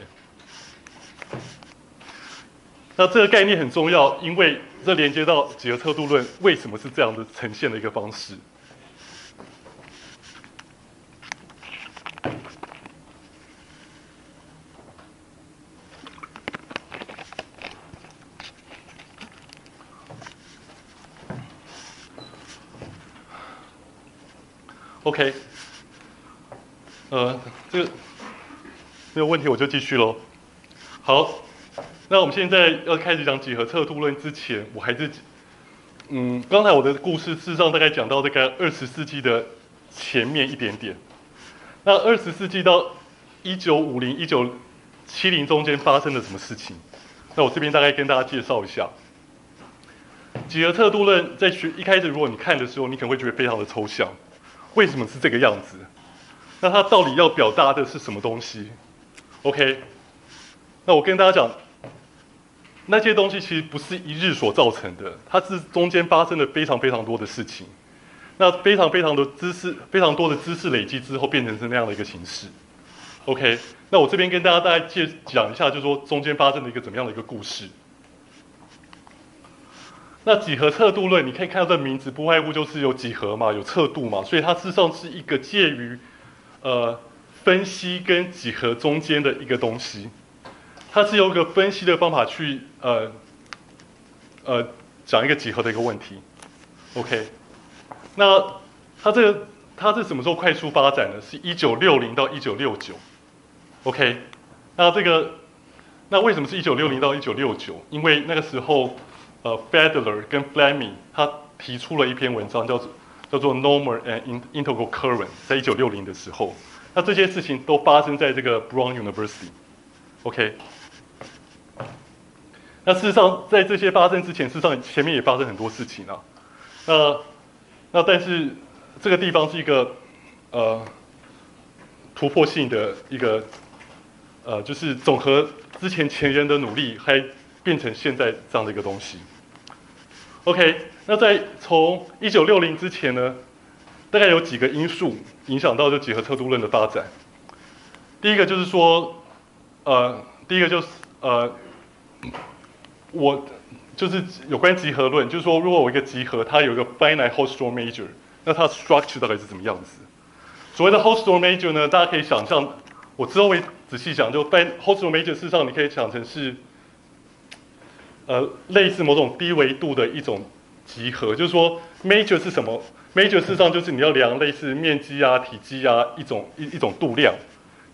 Speaker 2: 那这个概念很重要，因为这连接到几何测度论为什么是这样的呈现的一个方式。OK， 呃，这个没有问题，我就继续喽。好，那我们现在要开始讲几何测度论之前，我还是，嗯，刚才我的故事事实上大概讲到大概二十世纪的前面一点点。那二十世纪到一九五零、一九七零中间发生了什么事情？那我这边大概跟大家介绍一下。几何测度论在学一开始，如果你看的时候，你可能会觉得非常的抽象。为什么是这个样子？那它到底要表达的是什么东西 ？OK， 那我跟大家讲，那些东西其实不是一日所造成的，它是中间发生了非常非常多的事情，那非常非常的知识，非常多的知识累积之后，变成是那样的一个形式。OK， 那我这边跟大家大概介讲一下，就是说中间发生了一个怎么样的一个故事。那几何测度论，你可以看到这名字不外乎就是有几何嘛，有测度嘛，所以它事实上是一个介于呃分析跟几何中间的一个东西。它是用一个分析的方法去呃呃讲一个几何的一个问题。OK， 那它这个它是什么时候快速发展的？是一九六零到一九六九。OK， 那这个那为什么是一九六零到一九六九？因为那个时候。呃 ，Fedler 跟 Fleming 他提出了一篇文章，叫做叫做 Normal and Integral Current， 在一九六零的时候，那这些事情都发生在这个 Brown University。OK， 那事实上在这些发生之前，事实上前面也发生很多事情啊。那那但是这个地方是一个呃突破性的一个呃，就是总和之前前人的努力，还变成现在这样的一个东西。OK， 那在从一九六零之前呢，大概有几个因素影响到这几何测度论的发展。第一个就是说，呃，第一个就是呃，我就是有关几何论，就是说，如果有一个几何，它有一个 finite Hausdorff major， 那它 structure 大概是怎么样子？所谓的 Hausdorff major 呢，大家可以想象，我之后会仔细讲，就 Hausdorff major 事实上你可以想成是。呃，类似某种低维度的一种集合，就是说 major 是什么 ？major 事实上就是你要量类似面积啊、体积啊一种一一种度量。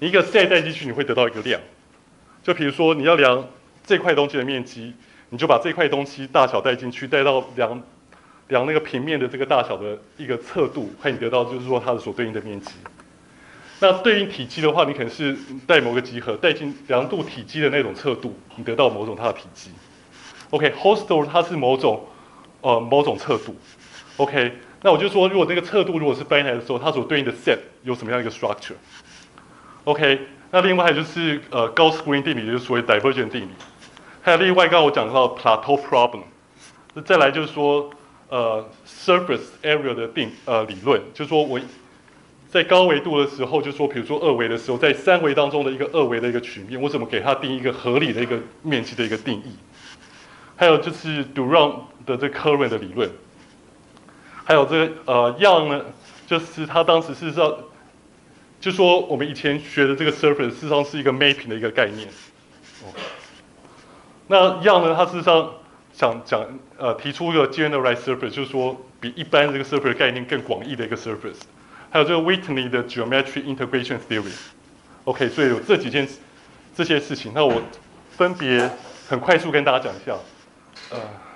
Speaker 2: 你一个 set 带进去，你会得到一个量。就比如说你要量这块东西的面积，你就把这块东西大小带进去，带到量量那个平面的这个大小的一个测度，会你得到就是说它的所对应的面积。那对应体积的话，你可能是带某个集合带进量度体积的那种测度，你得到某种它的体积。OK，Hausdorff 它是某种呃某种测度。OK， 那我就说，如果这个测度如果是 finite 的时候，它所对应的 set 有什么样一个 structure？OK， 那另外就是呃 Gauss-Green 定理，就是所谓 divergent 定理。还有另外刚刚我讲到 plateau problem， 再来就是说呃 surface area 的定呃理论，就是说我在高维度的时候，就说比如说二维的时候，在三维当中的一个二维的一个曲面，我怎么给它定一个合理的一个面积的一个定义？还有就是 Durand 的这 current 的理论，还有这个呃 Young 呢，就是他当时事实上就说我们以前学的这个 surface 事实上是一个 mapping 的一个概念。哦，那 Young 呢，他事实上想讲呃提出一个 generalized surface， 就是说比一般这个 surface 概念更广义的一个 surface。还有这个 Whitney 的 geometric integration theory。OK， 所以有这几件这些事情，那我分别很快速跟大家讲一下。呃，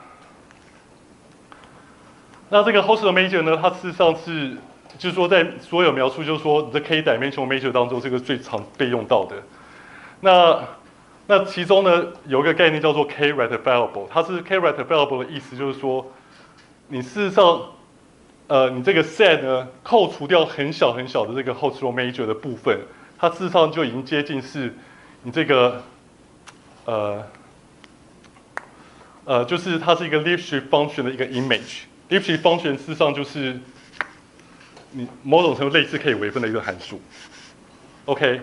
Speaker 2: 那这个 Hausdorff measure 呢，它事实上是，就是说在所有描述，就是说你在 k dimensional measure 当中，这个最常被用到的。那那其中呢，有一个概念叫做 k rectifiable， 它是 k rectifiable 的意思，就是说你事实上，呃，你这个 set 呢，扣除掉很小很小的这个 Hausdorff measure 的部分，它事实上就已经接近是你这个，呃。呃，就是它是一个 Lipschitz function 的一个 image。Lipschitz function 事实上就是你某种程度类似可以微分的一个函数。OK。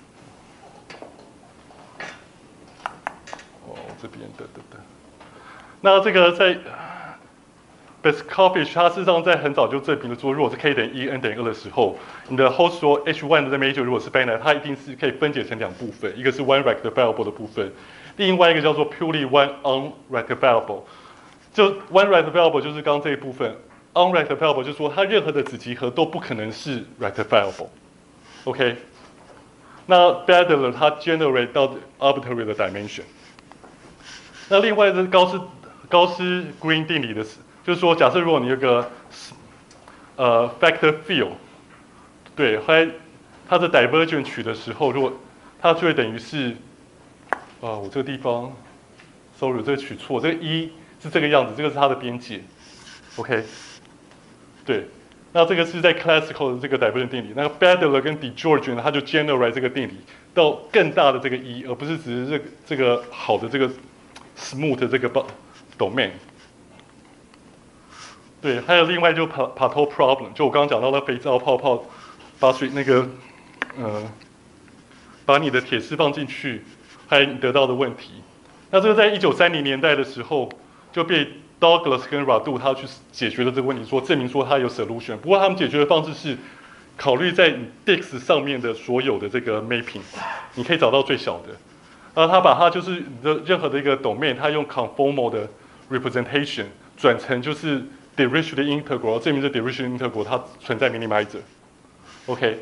Speaker 2: 哦，这边的的的。那这个在 Beskovich 它事实上在很早就证明了说，如果是 k 等于一 n 等于二的时候，你的 Hausdorff H 一 的 measure 如果是 finite， 它一定是可以分解成两部分，一个是 one rectifiable 的部分。另外一个叫做 purely one unrectifiable， 就 one rectifiable 就是刚刚这一部分 ，unrectifiable 就是说它任何的子集合都不可能是 rectifiable。OK， 那 Badler 它 generate 到 arbitrary 的 dimension。那另外是高斯高斯 Green 定理的，就是说假设如果你有个呃 factor field， 对，后来它的 divergent 取的时候，如果它就会等于是。啊，我这个地方 ，sorry， 这个取错，这个一是这个样子，这个是它的边界 ，OK， 对，那这个是在 classical 的这个 divergent 定理，那个 Badler 跟 de Giorgi 呢，它就 generate 这个定理到更大的这个一，而不是只是这个这个好的这个 smooth 的这个 domain。对，还有另外就 plateau problem， 就我刚刚讲到的肥皂泡泡，把水那个呃，把你的铁丝放进去。还得到的问题，那这个在一九三零年代的时候就被 Douglas 跟 Radu 他去解决了这个问题，说证明说它有 solution。不过他们解决的方式是考虑在 Dix 上面的所有的这个 mapping， 你可以找到最小的。然后他把它就是你的任何的一个 domain， 他用 conformal 的 representation 转成就是 Dirichlet integral， 证明这 Dirichlet integral 它存在 minimizer。OK。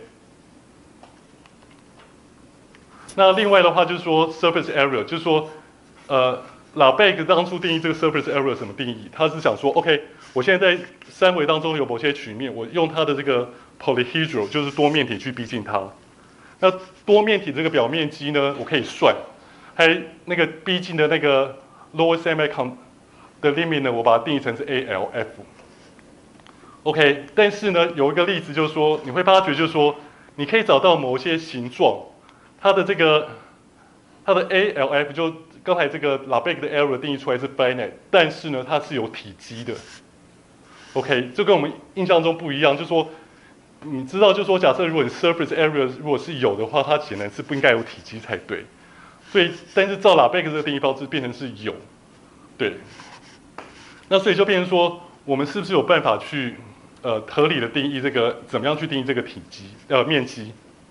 Speaker 2: 那另外的话就是说 surface area， 就是说，呃，拉贝克当初定义这个 surface area 什么定义？他是想说 ，OK， 我现在在三维当中有某些曲面，我用它的这个 polyhedral， 就是多面体去逼近它。那多面体这个表面积呢，我可以算，还那个逼近的那个 lowest semi-con 的 limit 呢，我把它定义成是 A L F。OK， 但是呢，有一个例子就是说，你会发觉就是说，你可以找到某些形状。它的这个，它的 A L F 就刚才这个拉贝克的 error 定义出来是 finite， 但是呢，它是有体积的。OK， 这跟我们印象中不一样，就是说，你知道，就是说，假设如果你 surface area 如果是有的话，它显然是不应该有体积才对。所以，但是照拉贝克这个定义方式变成是有，对。那所以就变成说，我们是不是有办法去呃合理的定义这个怎么样去定义这个体积呃面积？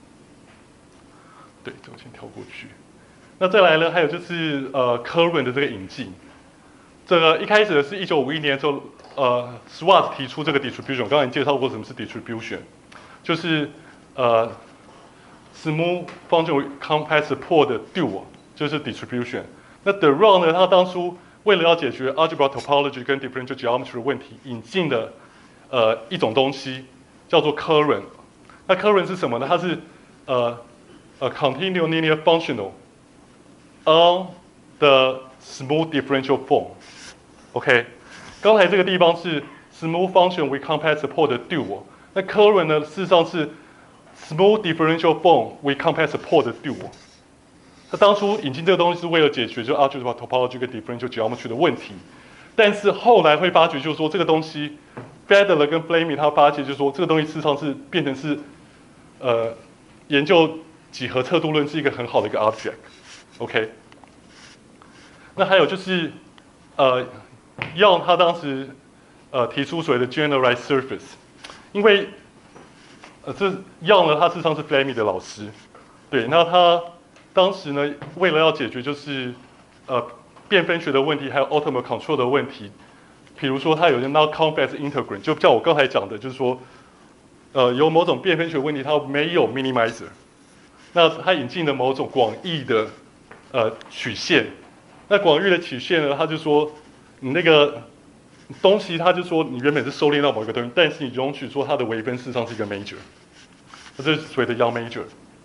Speaker 2: 对，这我先跳过去。那再来呢，还有就是呃 current 的这个引进。这个一开始的是一九五一年的时候，呃 Schwarz 提出这个 distribution， 刚才介绍过什么是 distribution， 就是呃 smooth function with compact support 的 dual 就是 distribution。那 de Rham 呢，他当初为了要解决 algebra topology 跟 differential geometry 的问题，引进的呃一种东西叫做 current。那 current 是什么呢？它是呃呃 continuous linear functional on the smooth differential form。OK， 刚才这个地方是 smooth function with compact support 的 dual。那 current 呢，事实上是 smooth differential form with compact support 的 dual。他当初引进这个东西是为了解决就 algebra topology 跟 differential geometry 的问题，但是后来会发觉就是说这个东西 Federer 跟 Fleming 他发现就是说这个东西事实上是变成是呃研究几何测度论是一个很好的一个 object。OK， 那还有就是呃 Young 他当时呃提出所谓的 generalized surface， 因为呃这 Young 呢他事实上是 Fleming 的老师，对，那他当时呢，为了要解决就是呃变分学的问题，还有 ultimate control 的问题，比如说它有一个 non-convex integrand， 就像我刚才讲的，就是说，呃有某种变分学问题，它没有 minimizer， 那它引进了某种广义的呃曲线，那广义的曲线呢，它就说你那个东西，它就说你原本是收敛到某一个东西，但是你容许说它的微分事实上是一个 major， 这是所谓的 Young major。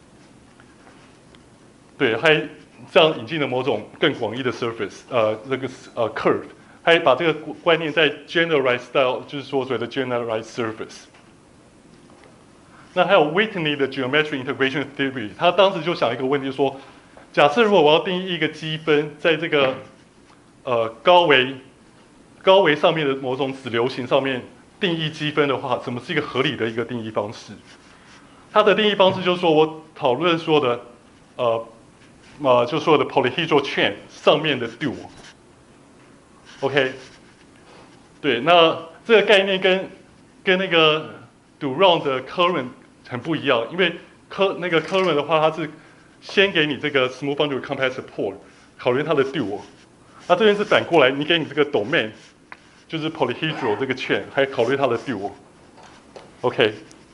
Speaker 2: 对，还这样引进了某种更广义的 surface， 呃，那个呃 curve， 还把这个观念在 generalize 到，就是说所谓的 generalized surface。那还有 Whitney 的 geometry integration theory， 他当时就想一个问题，说，假设如果我要定义一个积分，在这个呃高维高维上面的某种子流形上面定义积分的话，什么是一个合理的一个定义方式？它的定义方式就是说我讨论说的呃。呃，就说的 polyhedral chain 上面的 dual，OK， 对，那这个概念跟跟那个 de Rham 的 current 很不一样，因为科那个 current 的话，它是先给你这个 smooth function compact support， 考虑它的 dual， 那这边是反过来，你给你这个 domain 就是 polyhedral 这个 chain， 还考虑它的 dual，OK，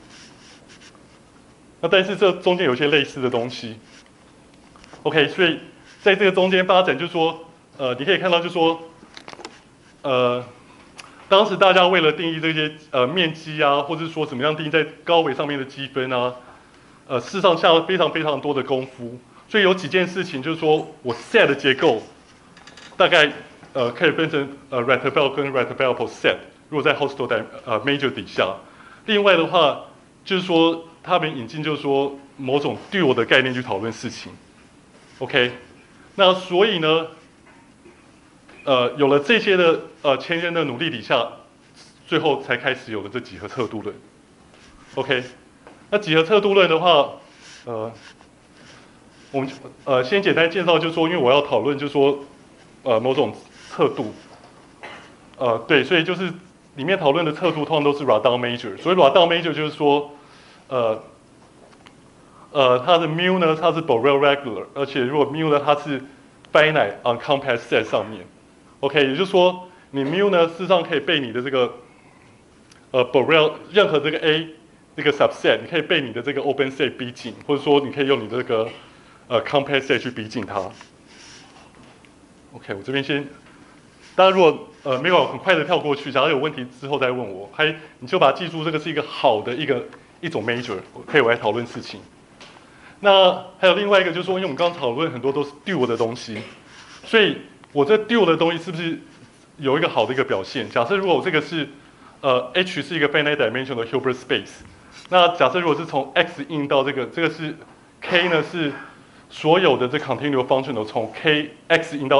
Speaker 2: 那但是这中间有一些类似的东西。OK， 所以在这个中间发展，就是说，呃，你可以看到，就是说，呃，当时大家为了定义这些呃面积啊，或者说怎么样定义在高维上面的积分啊，呃，事实上下了非常非常多的功夫。所以有几件事情，就是说我 set 的结构大概呃可以分成呃 Ratival 跟 Ratival set， 如果在 Hostel 的呃 major 底下。另外的话，就是说他们引进就是说某种 dual 的概念去讨论事情。OK， 那所以呢，呃，有了这些的呃前人的努力底下，最后才开始有了这几何测度论。OK， 那几何测度论的话，呃，我们呃先简单介绍，就是说，因为我要讨论，就是说，呃，某种测度，呃，对，所以就是里面讨论的测度通常都是 Radon major， 所以 Radon major 就是说，呃。呃，它的 mu 呢，它是 Borel regular， 而且如果 mu 呢，它是 finite on compact set 上面 ，OK， 也就是说，你 mu 呢，事实上可以被你的这个呃 Borel 任何这个 A 这个 subset， 你可以被你的这个 open set 逼近，或者说你可以用你的这个呃 compact set 去逼近它。OK， 我这边先，大家如果呃没有很快的跳过去，假如有问题之后再问我，还你就把它记住，这个是一个好的一个一种 major， 可以我来讨论事情。那还有另外一个就是说，因为我们刚刚讨论很多都是 dual 的东西，所以我这 dual 的东西是不是有一个好的一个表现？假设如果我这个是呃 H 是一个 finite dimensional 的 Hilbert space， 那假设如果是从 X in 到这个，这个是 K 呢是所有的这 continuous functional 从 K X in 到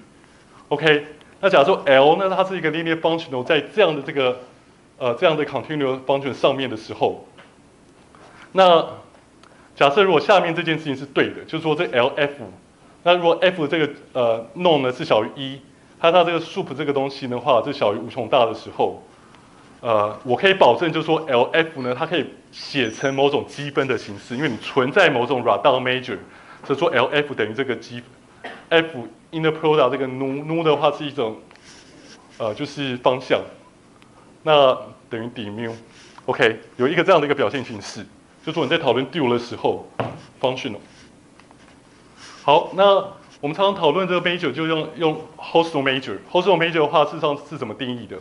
Speaker 2: H，OK， 那假如说 L 呢它是一个 linear functional 在这样的这个呃这样的 continuous function 上面的时候，那假设如果下面这件事情是对的，就是说这 L F， 那如果 F 这个呃 norm 呢是小于一，它它这个 sup 这个东西的话，这小于无穷大的时候，呃，我可以保证就是说 L F 呢，它可以写成某种积分的形式，因为你存在某种 Radon major， 所以说 L F 等于这个积 F inner product 这个 nu nu 的话是一种呃就是方向，那等于底 mu，OK， 有一个这样的一个表现形式。 就说你在讨论 dual 的时候 functional。好，那我们常常讨论这个 major 就用用 hostile major。hostile major 的话，事实上是怎么定义的？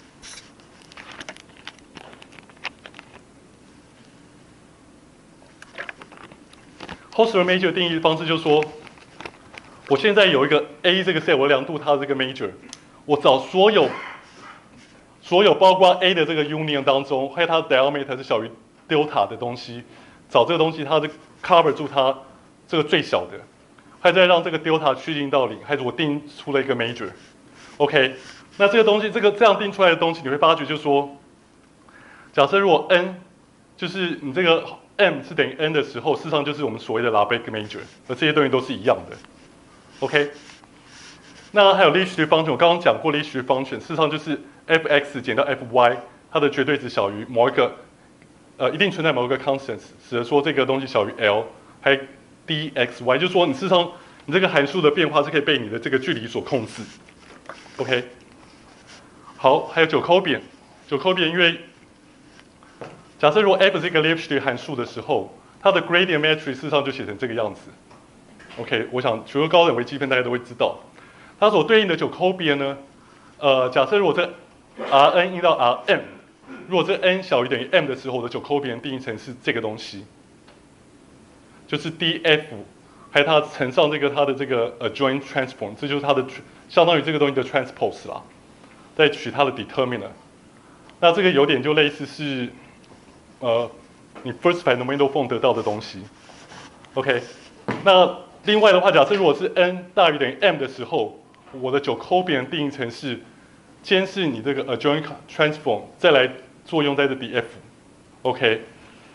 Speaker 2: hostile major 定义方式就是说，我现在有一个 A 这个 set， 我量度它的这个 major， 我找所有所有包括 A 的这个 union 当中，还有它的 diameter 是小于 delta 的东西，找这个东西它的 cover 住它这个最小的，还再让这个 delta 趋近到零，还是我定出了一个 major。OK， 那这个东西这个这样定出来的东西，你会发觉就是说，假设如果 n 就是你这个 m 是等于 n 的时候，事实上就是我们所谓的 Lebesgue major， 而这些东西都是一样的。OK， 那还有 Leash function， 我刚刚讲过 Leash function， 事实上就是 f(x) 减到 f(y)， 它的绝对值小于某一个呃一定存在某一个 constant， 使得说这个东西小于 L， 还 dxy， 就是说你事实上你这个函数的变化是可以被你的这个距离所控制。OK， 好，还有Jacobian，Jacobian因为假设如果 f 是一个 Lipschitz 函数的时候，它的 gradient matrix 事实上就写成这个样子。OK， 我想除了高等微积分大家都会知道，它所对应的Jacobian呢，呃，假设如果这 Rn 应到 Rm， 如果这 n 小于等于 m 的时候，我的Jacobian定义成是这个东西，就是 df， 还有它乘上这个它的这个 adjoint transform， 这就是它的相当于这个东西的 transpose 啦，再取它的 determinant。那这个有点就类似是。呃，你 first fundamental form 得到的东西 ，OK， 那另外的话，假设如果是 n 大于等于 m 的时候，我的Jacobian定义成是监视你这个 adjoint transform， 再来作用在这 df，OK，、okay?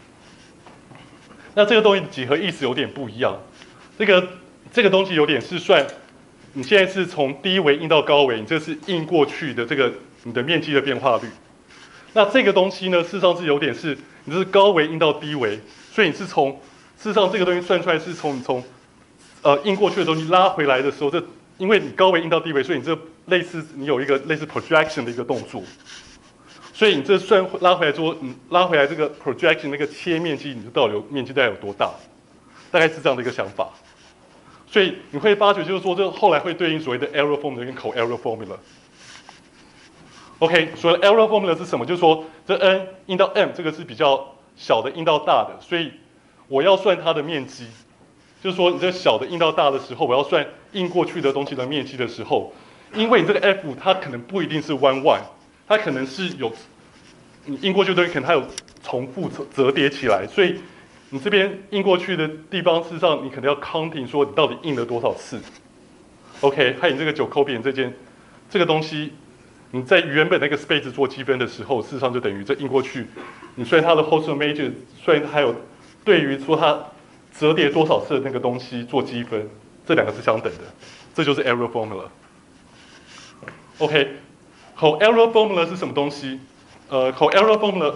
Speaker 2: 那这个东西的几何意思有点不一样，这个这个东西有点是算，你现在是从低维印到高维，你这是印过去的这个你的面积的变化率。那这个东西呢，事实上是有点是，你这是高维印到低维，所以你是从，事实上这个东西算出来是从你从，呃印过去的东西拉回来的时候，这因为你高维印到低维，所以你这类似你有一个类似 projection 的一个动作，所以你这算拉回来之后，你拉回来这个 projection 那个切面积，你就到底有面积大概有多大，大概是这样的一个想法。所以你会发觉就是说，这后来会对应所谓的 error formula 跟 co-error formula。OK， 所谓的 error formula 是什么？就是说，这 n 印到 m 这个是比较小的印到大的，所以我要算它的面积。就是说，你这小的印到大的时候，我要算印过去的东西的面积的时候，因为你这个 f 它可能不一定是 one one， 它可能是有你印过去的东西可能它有重复折叠起来，所以你这边印过去的地方，事实上你可能要 counting 说你到底印了多少次。OK， 还有你这个Jacobian这件这个东西。你在原本那个 space 做积分的时候，事实上就等于这印过去，你算它的 hostile major， 算还有对于说它折叠多少次的那个东西做积分，这两个是相等的，这就是 error formula。OK， 好 error formula 是什么东西？呃，好 error formula，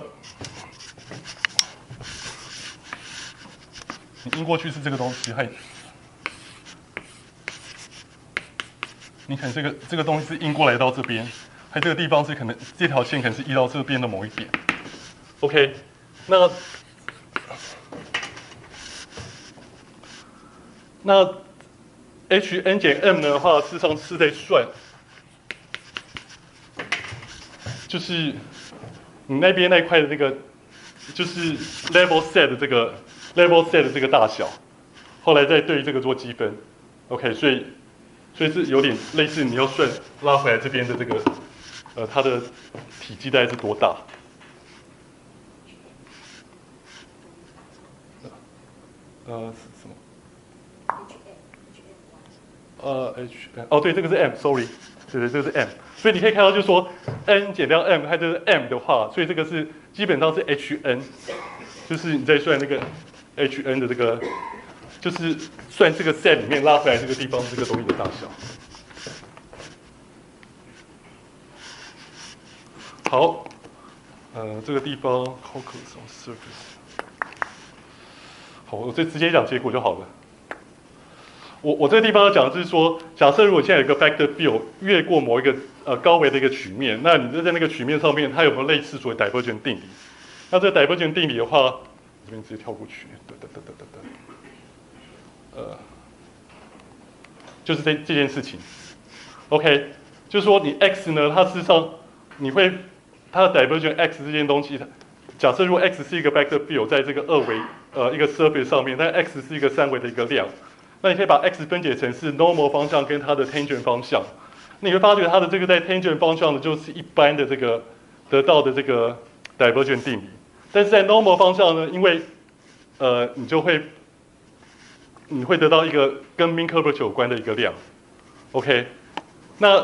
Speaker 2: 你印过去是这个东西，还你看这个这个东西是印过来到这边。还这个地方是可能这条线可能是移到这边的某一点 ，OK， 那那 h n 减 m 的话，事实上是在算，就是你那边那一块的这个，就是 level set 的这个 level set 的这个大小，后来再对于这个做积分 ，OK， 所以所以是有点类似你要算拉回来这边的这个。呃，它的体积大概是多大？呃，是什么？呃 ，h n 哦，对，这个是 m，sorry， 对对，这个是 m， 所以你可以看到，就是说 n 减掉 m， 它就是 m 的话，所以这个是基本上是 h n， 就是你在算那个 h n 的这个，就是算这个 set 里面拉回来这个地方这个东西的大小。好，呃，这个地方 calculus on surface。好，我就直接讲结果就好了。我我这个地方要讲的是说，假设如果现在有一个 vector field 越过某一个呃高维的一个曲面，那你就在那个曲面上面，它有没有类似所谓 divergent 定理？那这个 divergent 定理的话， 这边直接跳过去，得得得得得得，呃，就是这这件事情 ，OK， 就是说你 x 呢，它事实上你会它的 divergent x 这件东西，假设如果 x 是一个 vector field 在这个二维呃一个 surface 上面，但 x 是一个三维的一个量，那你可以把 x 分解成是 normal 方向跟它的 tangent 方向，那你会发觉它的这个在 tangent 方向的就是一般的这个得到的这个 divergent 定理，但是在 normal 方向呢，因为呃你就会你会得到一个跟 mean curvature 有关的一个量 ，OK， 那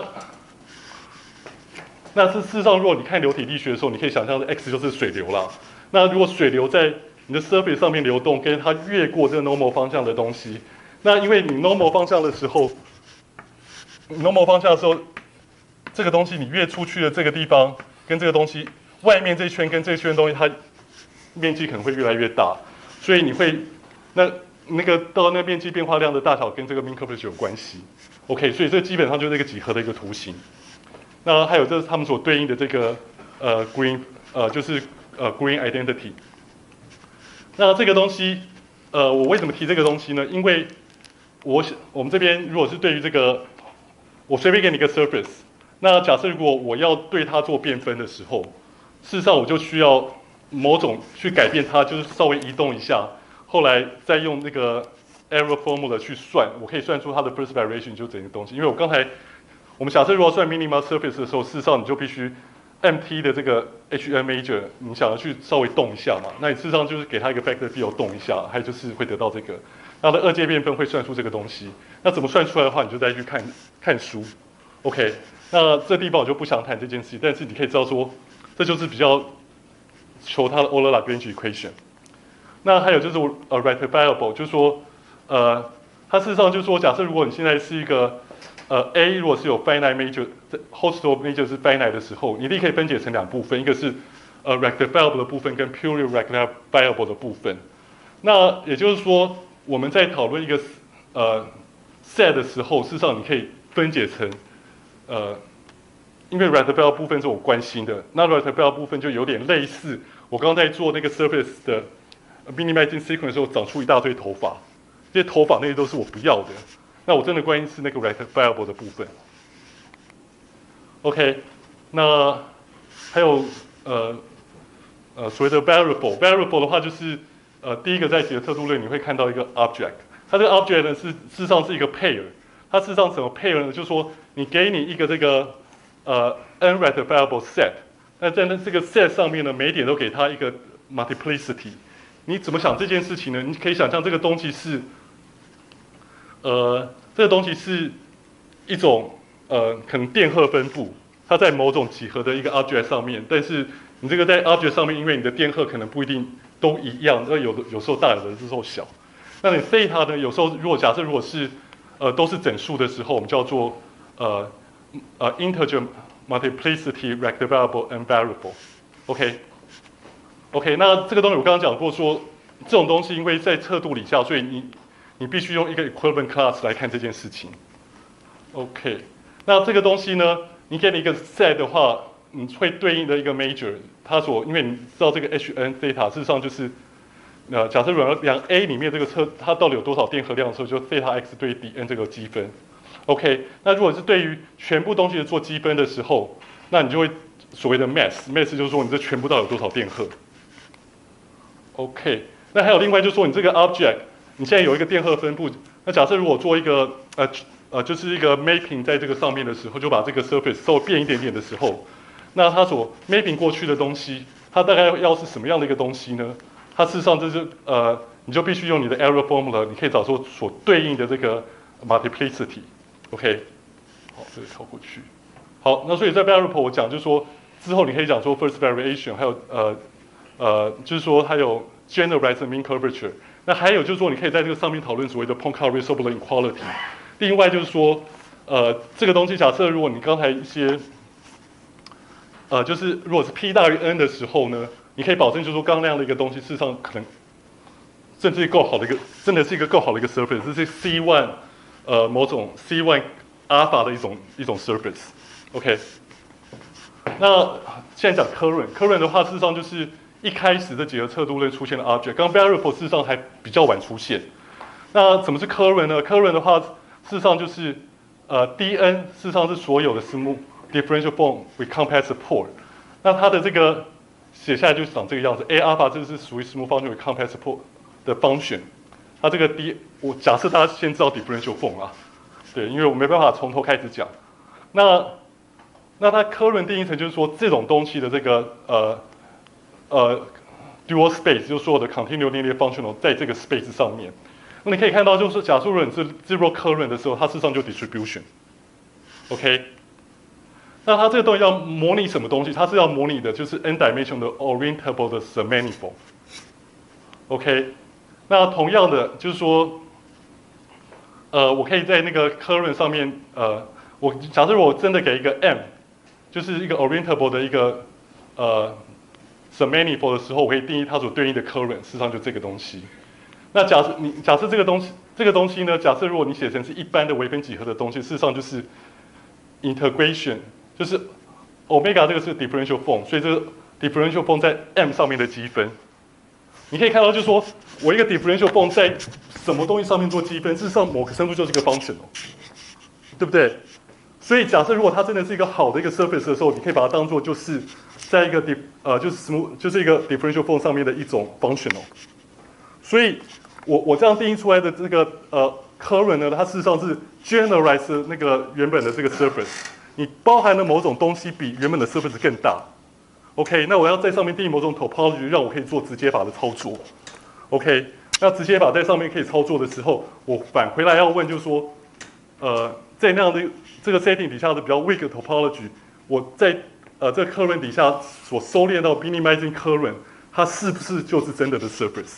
Speaker 2: 那是事实上，如果你看流体力学的时候，你可以想象的 x 就是水流啦。那如果水流在你的 surface 上面流动，跟它越过这个 normal 方向的东西，那因为你 normal 方向的时候 ，normal 方向的时候，这个东西你越出去的这个地方，跟这个东西外面这一圈跟这一圈的东西，它面积可能会越来越大，所以你会那那个到那个面积变化量的大小跟这个 mean curvature 有关系。OK， 所以这基本上就是一个几何的一个图形。那还有这是他们所对应的这个呃 green 呃就是呃 green identity。那这个东西呃我为什么提这个东西呢？因为我我们这边如果是对于这个，我随便给你一个 surface， 那假设如果我要对它做变分的时候，事实上我就需要某种去改变它，就是稍微移动一下，后来再用那个 error formula 去算，我可以算出它的 first variation 就整个东西。因为我刚才我们假设如果算 minimal surface 的时候，事实上你就必须 M T 的这个 H N major， 你想要去稍微动一下嘛，那你事实上就是给它一个 vector field 动一下，还有就是会得到这个，它的二阶变分会算出这个东西。那怎么算出来的话，你就再去看看书。OK， 那这地方我就不想谈这件事情，但是你可以知道说，这就是比较求它的 Euler Lagrange equation。那还有就是呃 rectifiable， 就是说呃，它事实上就是说，假设如果你现在是一个呃 A 如果是有 finite major，host major 是 finite 的时候，你立刻可以分解成两部分，一个是呃 rectifiable 的部分跟 purely rectifiable 的部分。那也就是说，我们在讨论一个呃 set 的时候，事实上你可以分解成呃，因为 rectifiable 部分是我关心的，那 rectifiable 部分就有点类似我刚刚在做那个 surface 的 minimizing sequence 的时候长出一大堆头发，这些头发那些都是我不要的。那我真的关心是那个 rectifiable 的部分。OK， 那还有呃呃所谓的 variable，variable 的话就是呃第一个在几何特度论你会看到一个 object， 它这个 object 呢是事实上是一个 pair， 它事实上怎么 pair 呢？就是说你给你一个这个呃 n rectifiable set， 那在那这个 set 上面呢每一点都给它一个 multiplicity， 你怎么想这件事情呢？你可以想象这个东西是。呃，这个东西是一种呃，可能电荷分布，它在某种几何的一个 object 上面，但是你这个在 object 上面，因为你的电荷可能不一定都一样，那有的有时候大，有的时候小。那你 theta 呢，有时候如果假设如果是呃都是整数的时候，我们叫做呃呃 integer multiplicity rectifiable and variable。OK OK， 那这个东西我刚刚讲过说，这种东西因为在测度底下，所以你。你必须用一个 equivalent class 来看这件事情。OK， 那这个东西呢，你给你一个 set 的话，你会对应的一个 major， 它所因为你知道这个 H N theta， 事实上就是呃，假设如果量 A 里面这个车它到底有多少电荷量的时候，就 theta x 对底 n 这个积分。OK， 那如果是对于全部东西做积分的时候，那你就会所谓的 mass，mass 就是说你这全部到底有多少电荷。OK， 那还有另外就是说你这个 object。你现在有一个电荷分布，那假设如果做一个呃呃就是一个 mapping 在这个上面的时候，就把这个 surface 稍微变一点点的时候，那它所 mapping 过去的东西，它大概要是什么样的一个东西呢？它事实上就是呃，你就必须用你的 error formula， 你可以找出所对应的这个 multiplicity。OK， 好，这个跳过去。好，那所以在 variable 我讲就是说，之后你可以讲说 first variation， 还有呃呃，就是说还有 generalized mean curvature。那还有就是说，你可以在这个上面讨论所谓的 Poincare-Resolvable inequality。另外就是说，呃，这个东西假设如果你刚才一些，呃，就是如果是 p 大于 n 的时候呢，你可以保证就是说刚刚那样的一个东西，事实上可能甚至够好的一个，真的是一个够好的一个 surface， 这是 C 一 呃某种 C 一 alpha 的一种一种 surface。OK， 那现在讲 current，current 的话，事实上就是一开始这几个测度类出现的 object， 刚 variable 事实上还比较晚出现。那什么是 current 呢 ？current 的话，事实上就是呃 dn 事实上是所有的 smooth differential form with compact support。那它的这个写下来就长这个样子 ，a alpha 这是属于 smooth function with compact support 的 function。它这个 d 我假设大家先知道 differential form 啊，对，因为我没办法从头开始讲。那那它 current 定义成就是说这种东西的这个呃呃 dual space， 就是所有的 continuous linear functional 在这个 space 上面。那你可以看到，就是假设如果你是 zero current 的时候，它事实上就 distribution。OK， 那它这个东西要模拟什么东西？它是要模拟的就是 n dimensional 的 orientable 的 submanifold。OK， 那同样的就是说，呃，我可以在那个 current 上面，呃，我假设我真的给一个 m， 就是一个 orientable 的一个呃 submanifold 的时候，我可以定义它所对应的 current， 事实上就这个东西。那假设你假设这个东西这个东西呢，假设如果你写成是一般的微分几何的东西，事实上就是 integration， 就是 omega 这个是 differential form， 所以这个 differential form 在 m 上面的积分。你可以看到，就是说我一个 differential form 在什么东西上面做积分，事实上某个深度就是一个 function 哦，对不对？所以假设如果它真的是一个好的一个 surface 的时候，你可以把它当做就是在一个 dif 呃就是 smooth 就是一个 differential form 上面的一种 function 哦。所以我我这样定义出来的这个呃 current 呢，它事实上是 generalize 那个原本的这个 surface， 你包含了某种东西比原本的 surface 更大。OK， 那我要在上面定义某种 topology， 让我可以做直接法的操作。OK， 那直接法在上面可以操作的时候，我返回来要问就是说，呃，在那样的这个 setting 底下的比较 weak 的 topology， 我在呃这个 current 底下所收敛到 minimizing current， 它是不是就是真的的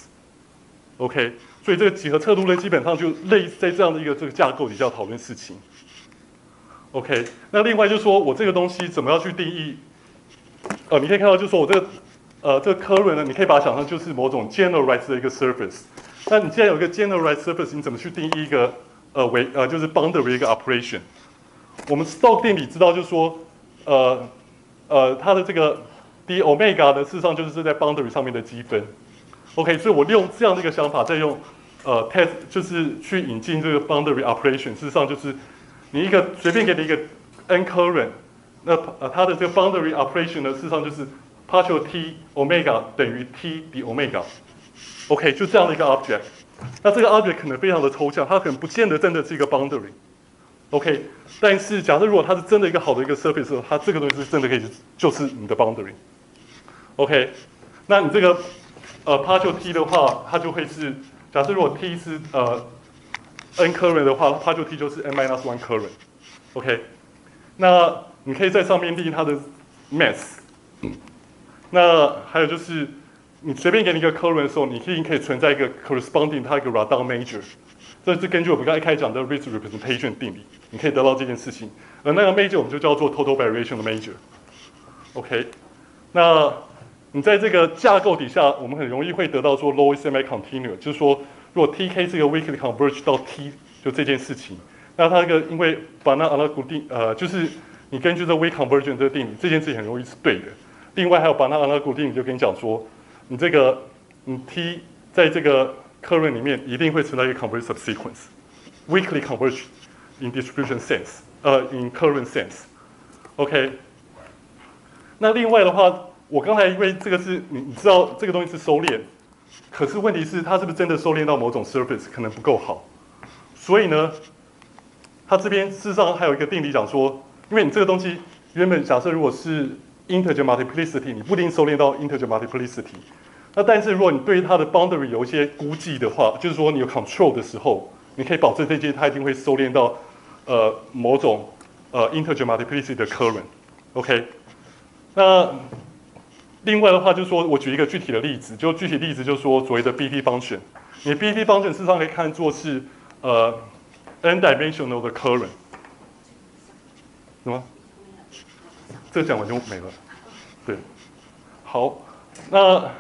Speaker 2: surface？OK， 所以这个几何测度类基本上就类似在这样的一个这个架构底下讨论事情。OK， 那另外就是说我这个东西怎么样去定义？呃，你可以看到就是说我这个呃这个 current 呢，你可以把它想象就是某种 generalized 的一个 surface。那你既然有一个 generalized surface， 你怎么去定义一个呃为呃就是 boundary 一个 operation？ 我们 Stokes 定理知道就是说呃呃它的这个 d omega 呢，事实上就是在 boundary 上面的积分。OK， 所以我利用这样的一个想法，再用呃 test 就是去引进这个 boundary operation， 事实上就是你一个随便给你一个 n current， 那呃它的这个 boundary operation 呢，事实上就是 partial t omega 等于 t d omega。OK， 就这样的一个 object。那这个 object 可能非常的抽象，它可能不见得真的是一个 boundary。OK， 但是假设如果它是真的一个好的一个 surface， 它这个东西是真的可以就是你的 boundary。OK， 那你这个呃 partial t 的话，它就会是假设如果 t 是呃 n current 的话 ，partial t 就是 n minus one current。OK， 那你可以在上面定义它的 mass。那还有就是你随便给你一个 current 的时候，你一定可以存在一个 corresponding 它一个 Radon major。这是根据我们刚才一开始讲的 Ritz representation 定理，你可以得到这件事情。而那个 major 我们就叫做 total variation 的 major。OK， 那你在这个架构底下，我们很容易会得到说 low semi-continuous， 就是说，如果 T K 是一个 weakly converge 到 T， 就这件事情，那它这个因为把那 analog 定，呃，就是你根据这 weak convergence 这个定理，这件事情很容易是对的。另外还有把那 analog 定理就跟你讲说，你这个你 T 在这个 current 里面一定会存在一个 converge subsequence，weakly converge in distribution sense， 呃 ，in current sense。OK， 那另外的话。我刚才因为这个是你你知道这个东西是收敛，可是问题是它是不是真的收敛到某种 surface 可能不够好，所以呢，它这边事实上还有一个定理讲说，因为你这个东西原本假设如果是 integer multiplicity， 你不一定收敛到 integer multiplicity， 那但是如果你对它的 boundary 有一些估计的话，就是说你有 control 的时候，你可以保证这些它一定会收敛到呃某种呃 integer multiplicity 的 current。OK， 那另外的话，就是说我举一个具体的例子，就具体例子就是说所谓的 B T function， 你 B T function 事实上可以看作是呃 n dimensional 的 current， 什么？这个讲完就没了。对，好，那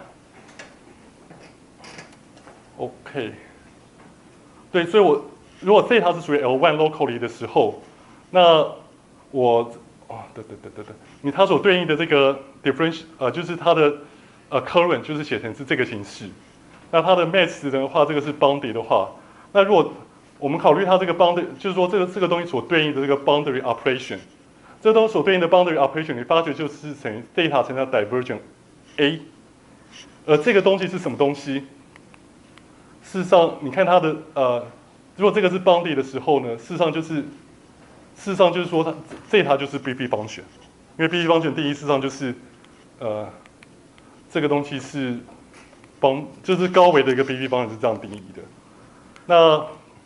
Speaker 2: OK， 对，所以我如果 theta 是属于 L 一 locally 的时候，那我哦，对对对对对，你它所对应的这个 differential 呃，就是它的呃 current 就是写成是这个形式。那它的 mass 的话，这个是 boundary 的话，那如果我们考虑它这个 boundary， 就是说这个这个东西所对应的这个 boundary operation， 这东西所对应的 boundary operation， 你发觉就是等于 theta 乘上 divergent a， 而这个东西是什么东西？事实上，你看它的呃，如果这个是 boundary 的时候呢，事实上就是，事实上就是说它 theta 就是 B P function， 因为 B P function 定义事实上就是呃，这个东西是帮就是高维的一个 B P function 是这样定义的。那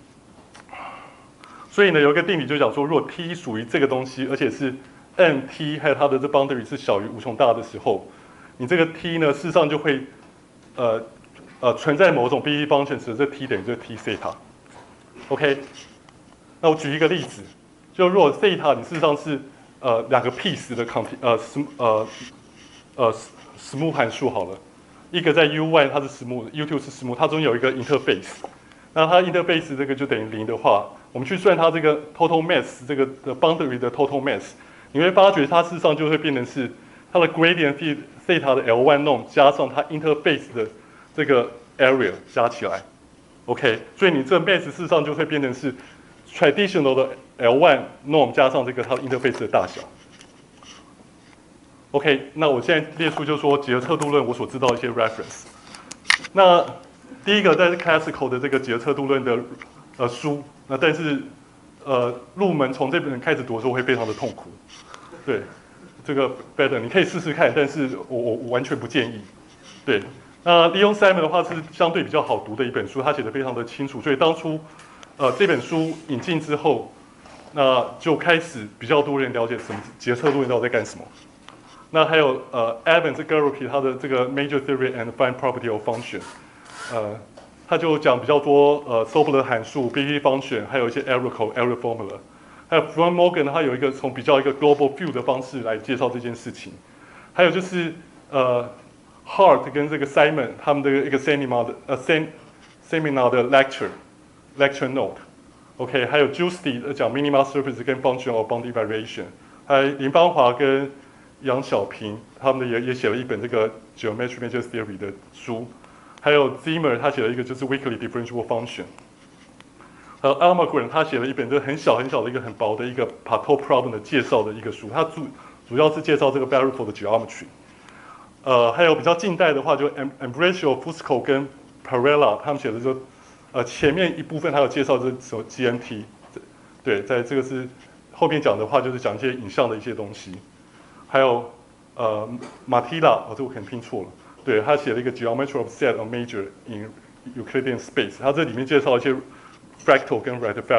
Speaker 2: 所以呢，有一个定理就讲说，如果 t 属于这个东西，而且是 n t 还有它的这 boundary 是小于无穷大的时候，你这个 t 呢，事实上就会呃呃存在某种 B P function 时，这 t 等于这 t theta。OK， 那我举一个例子，就如果 theta 你事实上是呃两个 piece 的 conti 呃 sm 呃呃 smooth 函数好了，一个在 u one 它是 smooth，u two 是 smooth， 它中间有一个 interface。那它 interface 这个就等于零的话，我们去算它这个 total mass 这个的 boundary 的 total mass， 你会发觉它事实上就会变成是它的 gradient theta 的 L one norm 加上它 interface 的这个 area 加起来 ，OK， 所以你这个 mass 事实上就会变成是 traditional 的 L one norm 加上这个它的 interface 的大小。OK， 那我现在列出就是说几何测度论我所知道的一些 reference。那第一个在 classical 的这个几何测度论的呃书，那但是呃入门从这本开始读的时候会非常的痛苦，对，这个 better 你可以试试看，但是我我我完全不建议，对。那 Leon Simon 的话是相对比较好读的一本书，他写的非常的清楚，所以当初呃这本书引进之后，那就开始比较多人了解什么几何测度论到底在干什么。那还有呃 Evans Garupi 他的这个 Major Theory and Fine Property of Function。呃，他就讲比较多呃 Sobolev 函数、B P function， 还有一些 error code、error formula。还有 Frank Morgan 他有一个从比较一个 global view 的方式来介绍这件事情。还有就是呃 Hart 跟这个 Simon 他们的一个 seminar 的呃 sem seminar 的 lecture lecture note。OK， 还有 Giusti 讲 minima surface 跟 function of boundary variation。还有林邦华跟杨小平他们也也写了一本这个 geometry major theory 的书。还有 Zimmer 他写了一个就是 weakly differentiable function， 还有 Almagren 他写了一本就是很小很小的一个很薄的一个 Pareto problem 的介绍的一个书，他主主要是介绍这个 Baruchel 的 geometry。呃，还有比较近代的话，就 Ambrosio、Fusco 跟 Parella 他们写的就呃前面一部分还有介绍这什么 G M T， 对，在这个是后面讲的话就是讲一些影像的一些东西。还有呃 Martilla， 哦这我可能拼错了。对，他写了一个 Geometry of Set of Major in Euclidean Space， 他这里面介绍一些 fractal 跟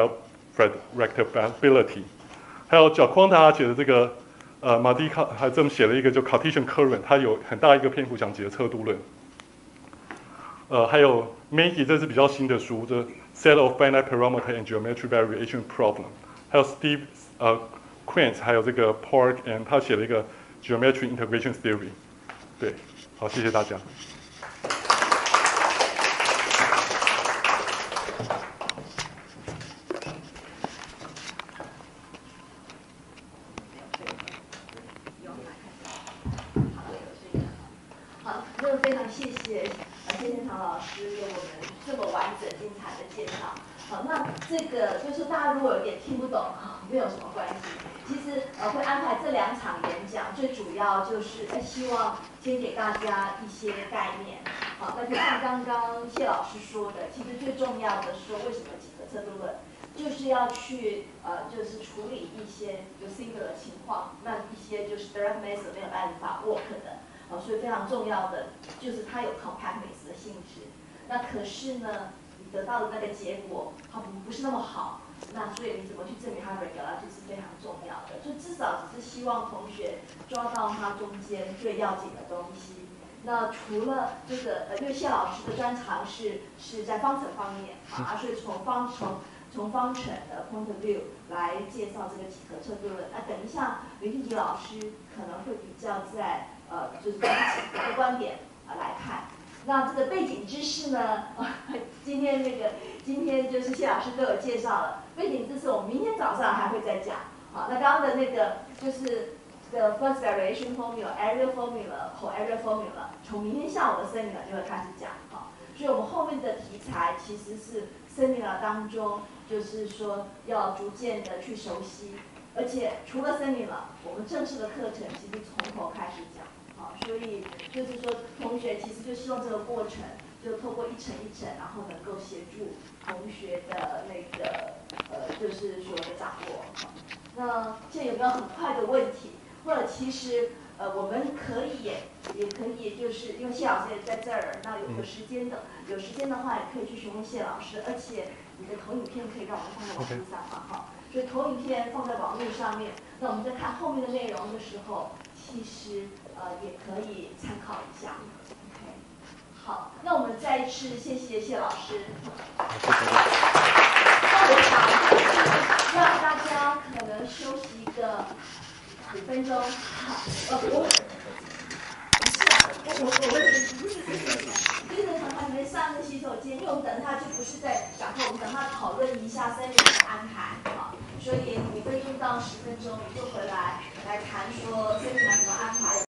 Speaker 2: rectability， 还有 Giaquanta 写的这个呃马蒂卡还这么写了一个叫 Cartesian Current， 它有很大一个篇幅讲几何测度论。呃，还有 Maggie 这是比较新的书，这 Set of Finite Parameter and Geometry Variation Problem， 还有 Steve 呃 Quint 还有这个 Park and 他写了一个 Geometry Integration Theory， 对。好，谢谢大家。
Speaker 3: 好，那非常谢谢呃谢天堂老师给我们这么完整精彩的介绍。好，那这个就是大家如果有点听不懂，没有什么关系。其实呃会安排这两场演讲，最主要就是呃希望先给大家一些概念。好，那就像刚刚谢老师说的，其实最重要的是为什么几何测度论，就是要去呃就是处理一些有 singular 的情况，那一些就是 direct method 没有办法 work 的。哦，所以非常重要的就是它有 compactness 的性质。那可是呢，你得到的那个结果它不不是那么好，那所以你怎么去证明它的 regularity 是非常重要的。就至少只是希望同学抓到它中间最要紧的东西。那除了这个呃，因为谢老师的专长是是在方程方面啊，所以从方从从方程的 point of view 来介绍这个几何测度论。那等一下林俊杰老师可能会比较在呃，就是从几何的观点啊、呃、来看。那这个背景知识呢，呃、今天那个今天就是谢老师都有介绍了。背景知识我们明天早上还会再讲。好，那刚刚的那个就是这的 first variation formula、area formula、co-area formula， 从明天下午的 seminar 就会开始讲哈。所以我们后面的题材其实是 seminar 当中，就是说要逐渐的去熟悉，而且除了 seminar， 我们正式的课程其实从头开始讲。好，所以就是说同学其实就希望这个过程，就透过一层一层，然后能够协助同学的那个呃，就是说的掌握。那现在有没有很快的问题？或者其实呃，我们可以也也可以，就是因为谢老师也在这儿，那有有时间的，有时间的话也可以去询问谢老师，而且你的投影片可以让我们放在网络上嘛，哈。所以投影片放在网络上面，那我们在看后面的内容的时候，其实呃也可以参考一下。OK， 好，那我们再一次谢谢谢老师。那我想就是让大家可能休息一个五分钟。好，呃，我是啊，我我我们不是跟着团里面上个洗手间，因为我们等他就不是在讲课，我们等他讨论一下三年的安排，好，所以五分钟到十分钟你就回来来谈说三年怎么安排。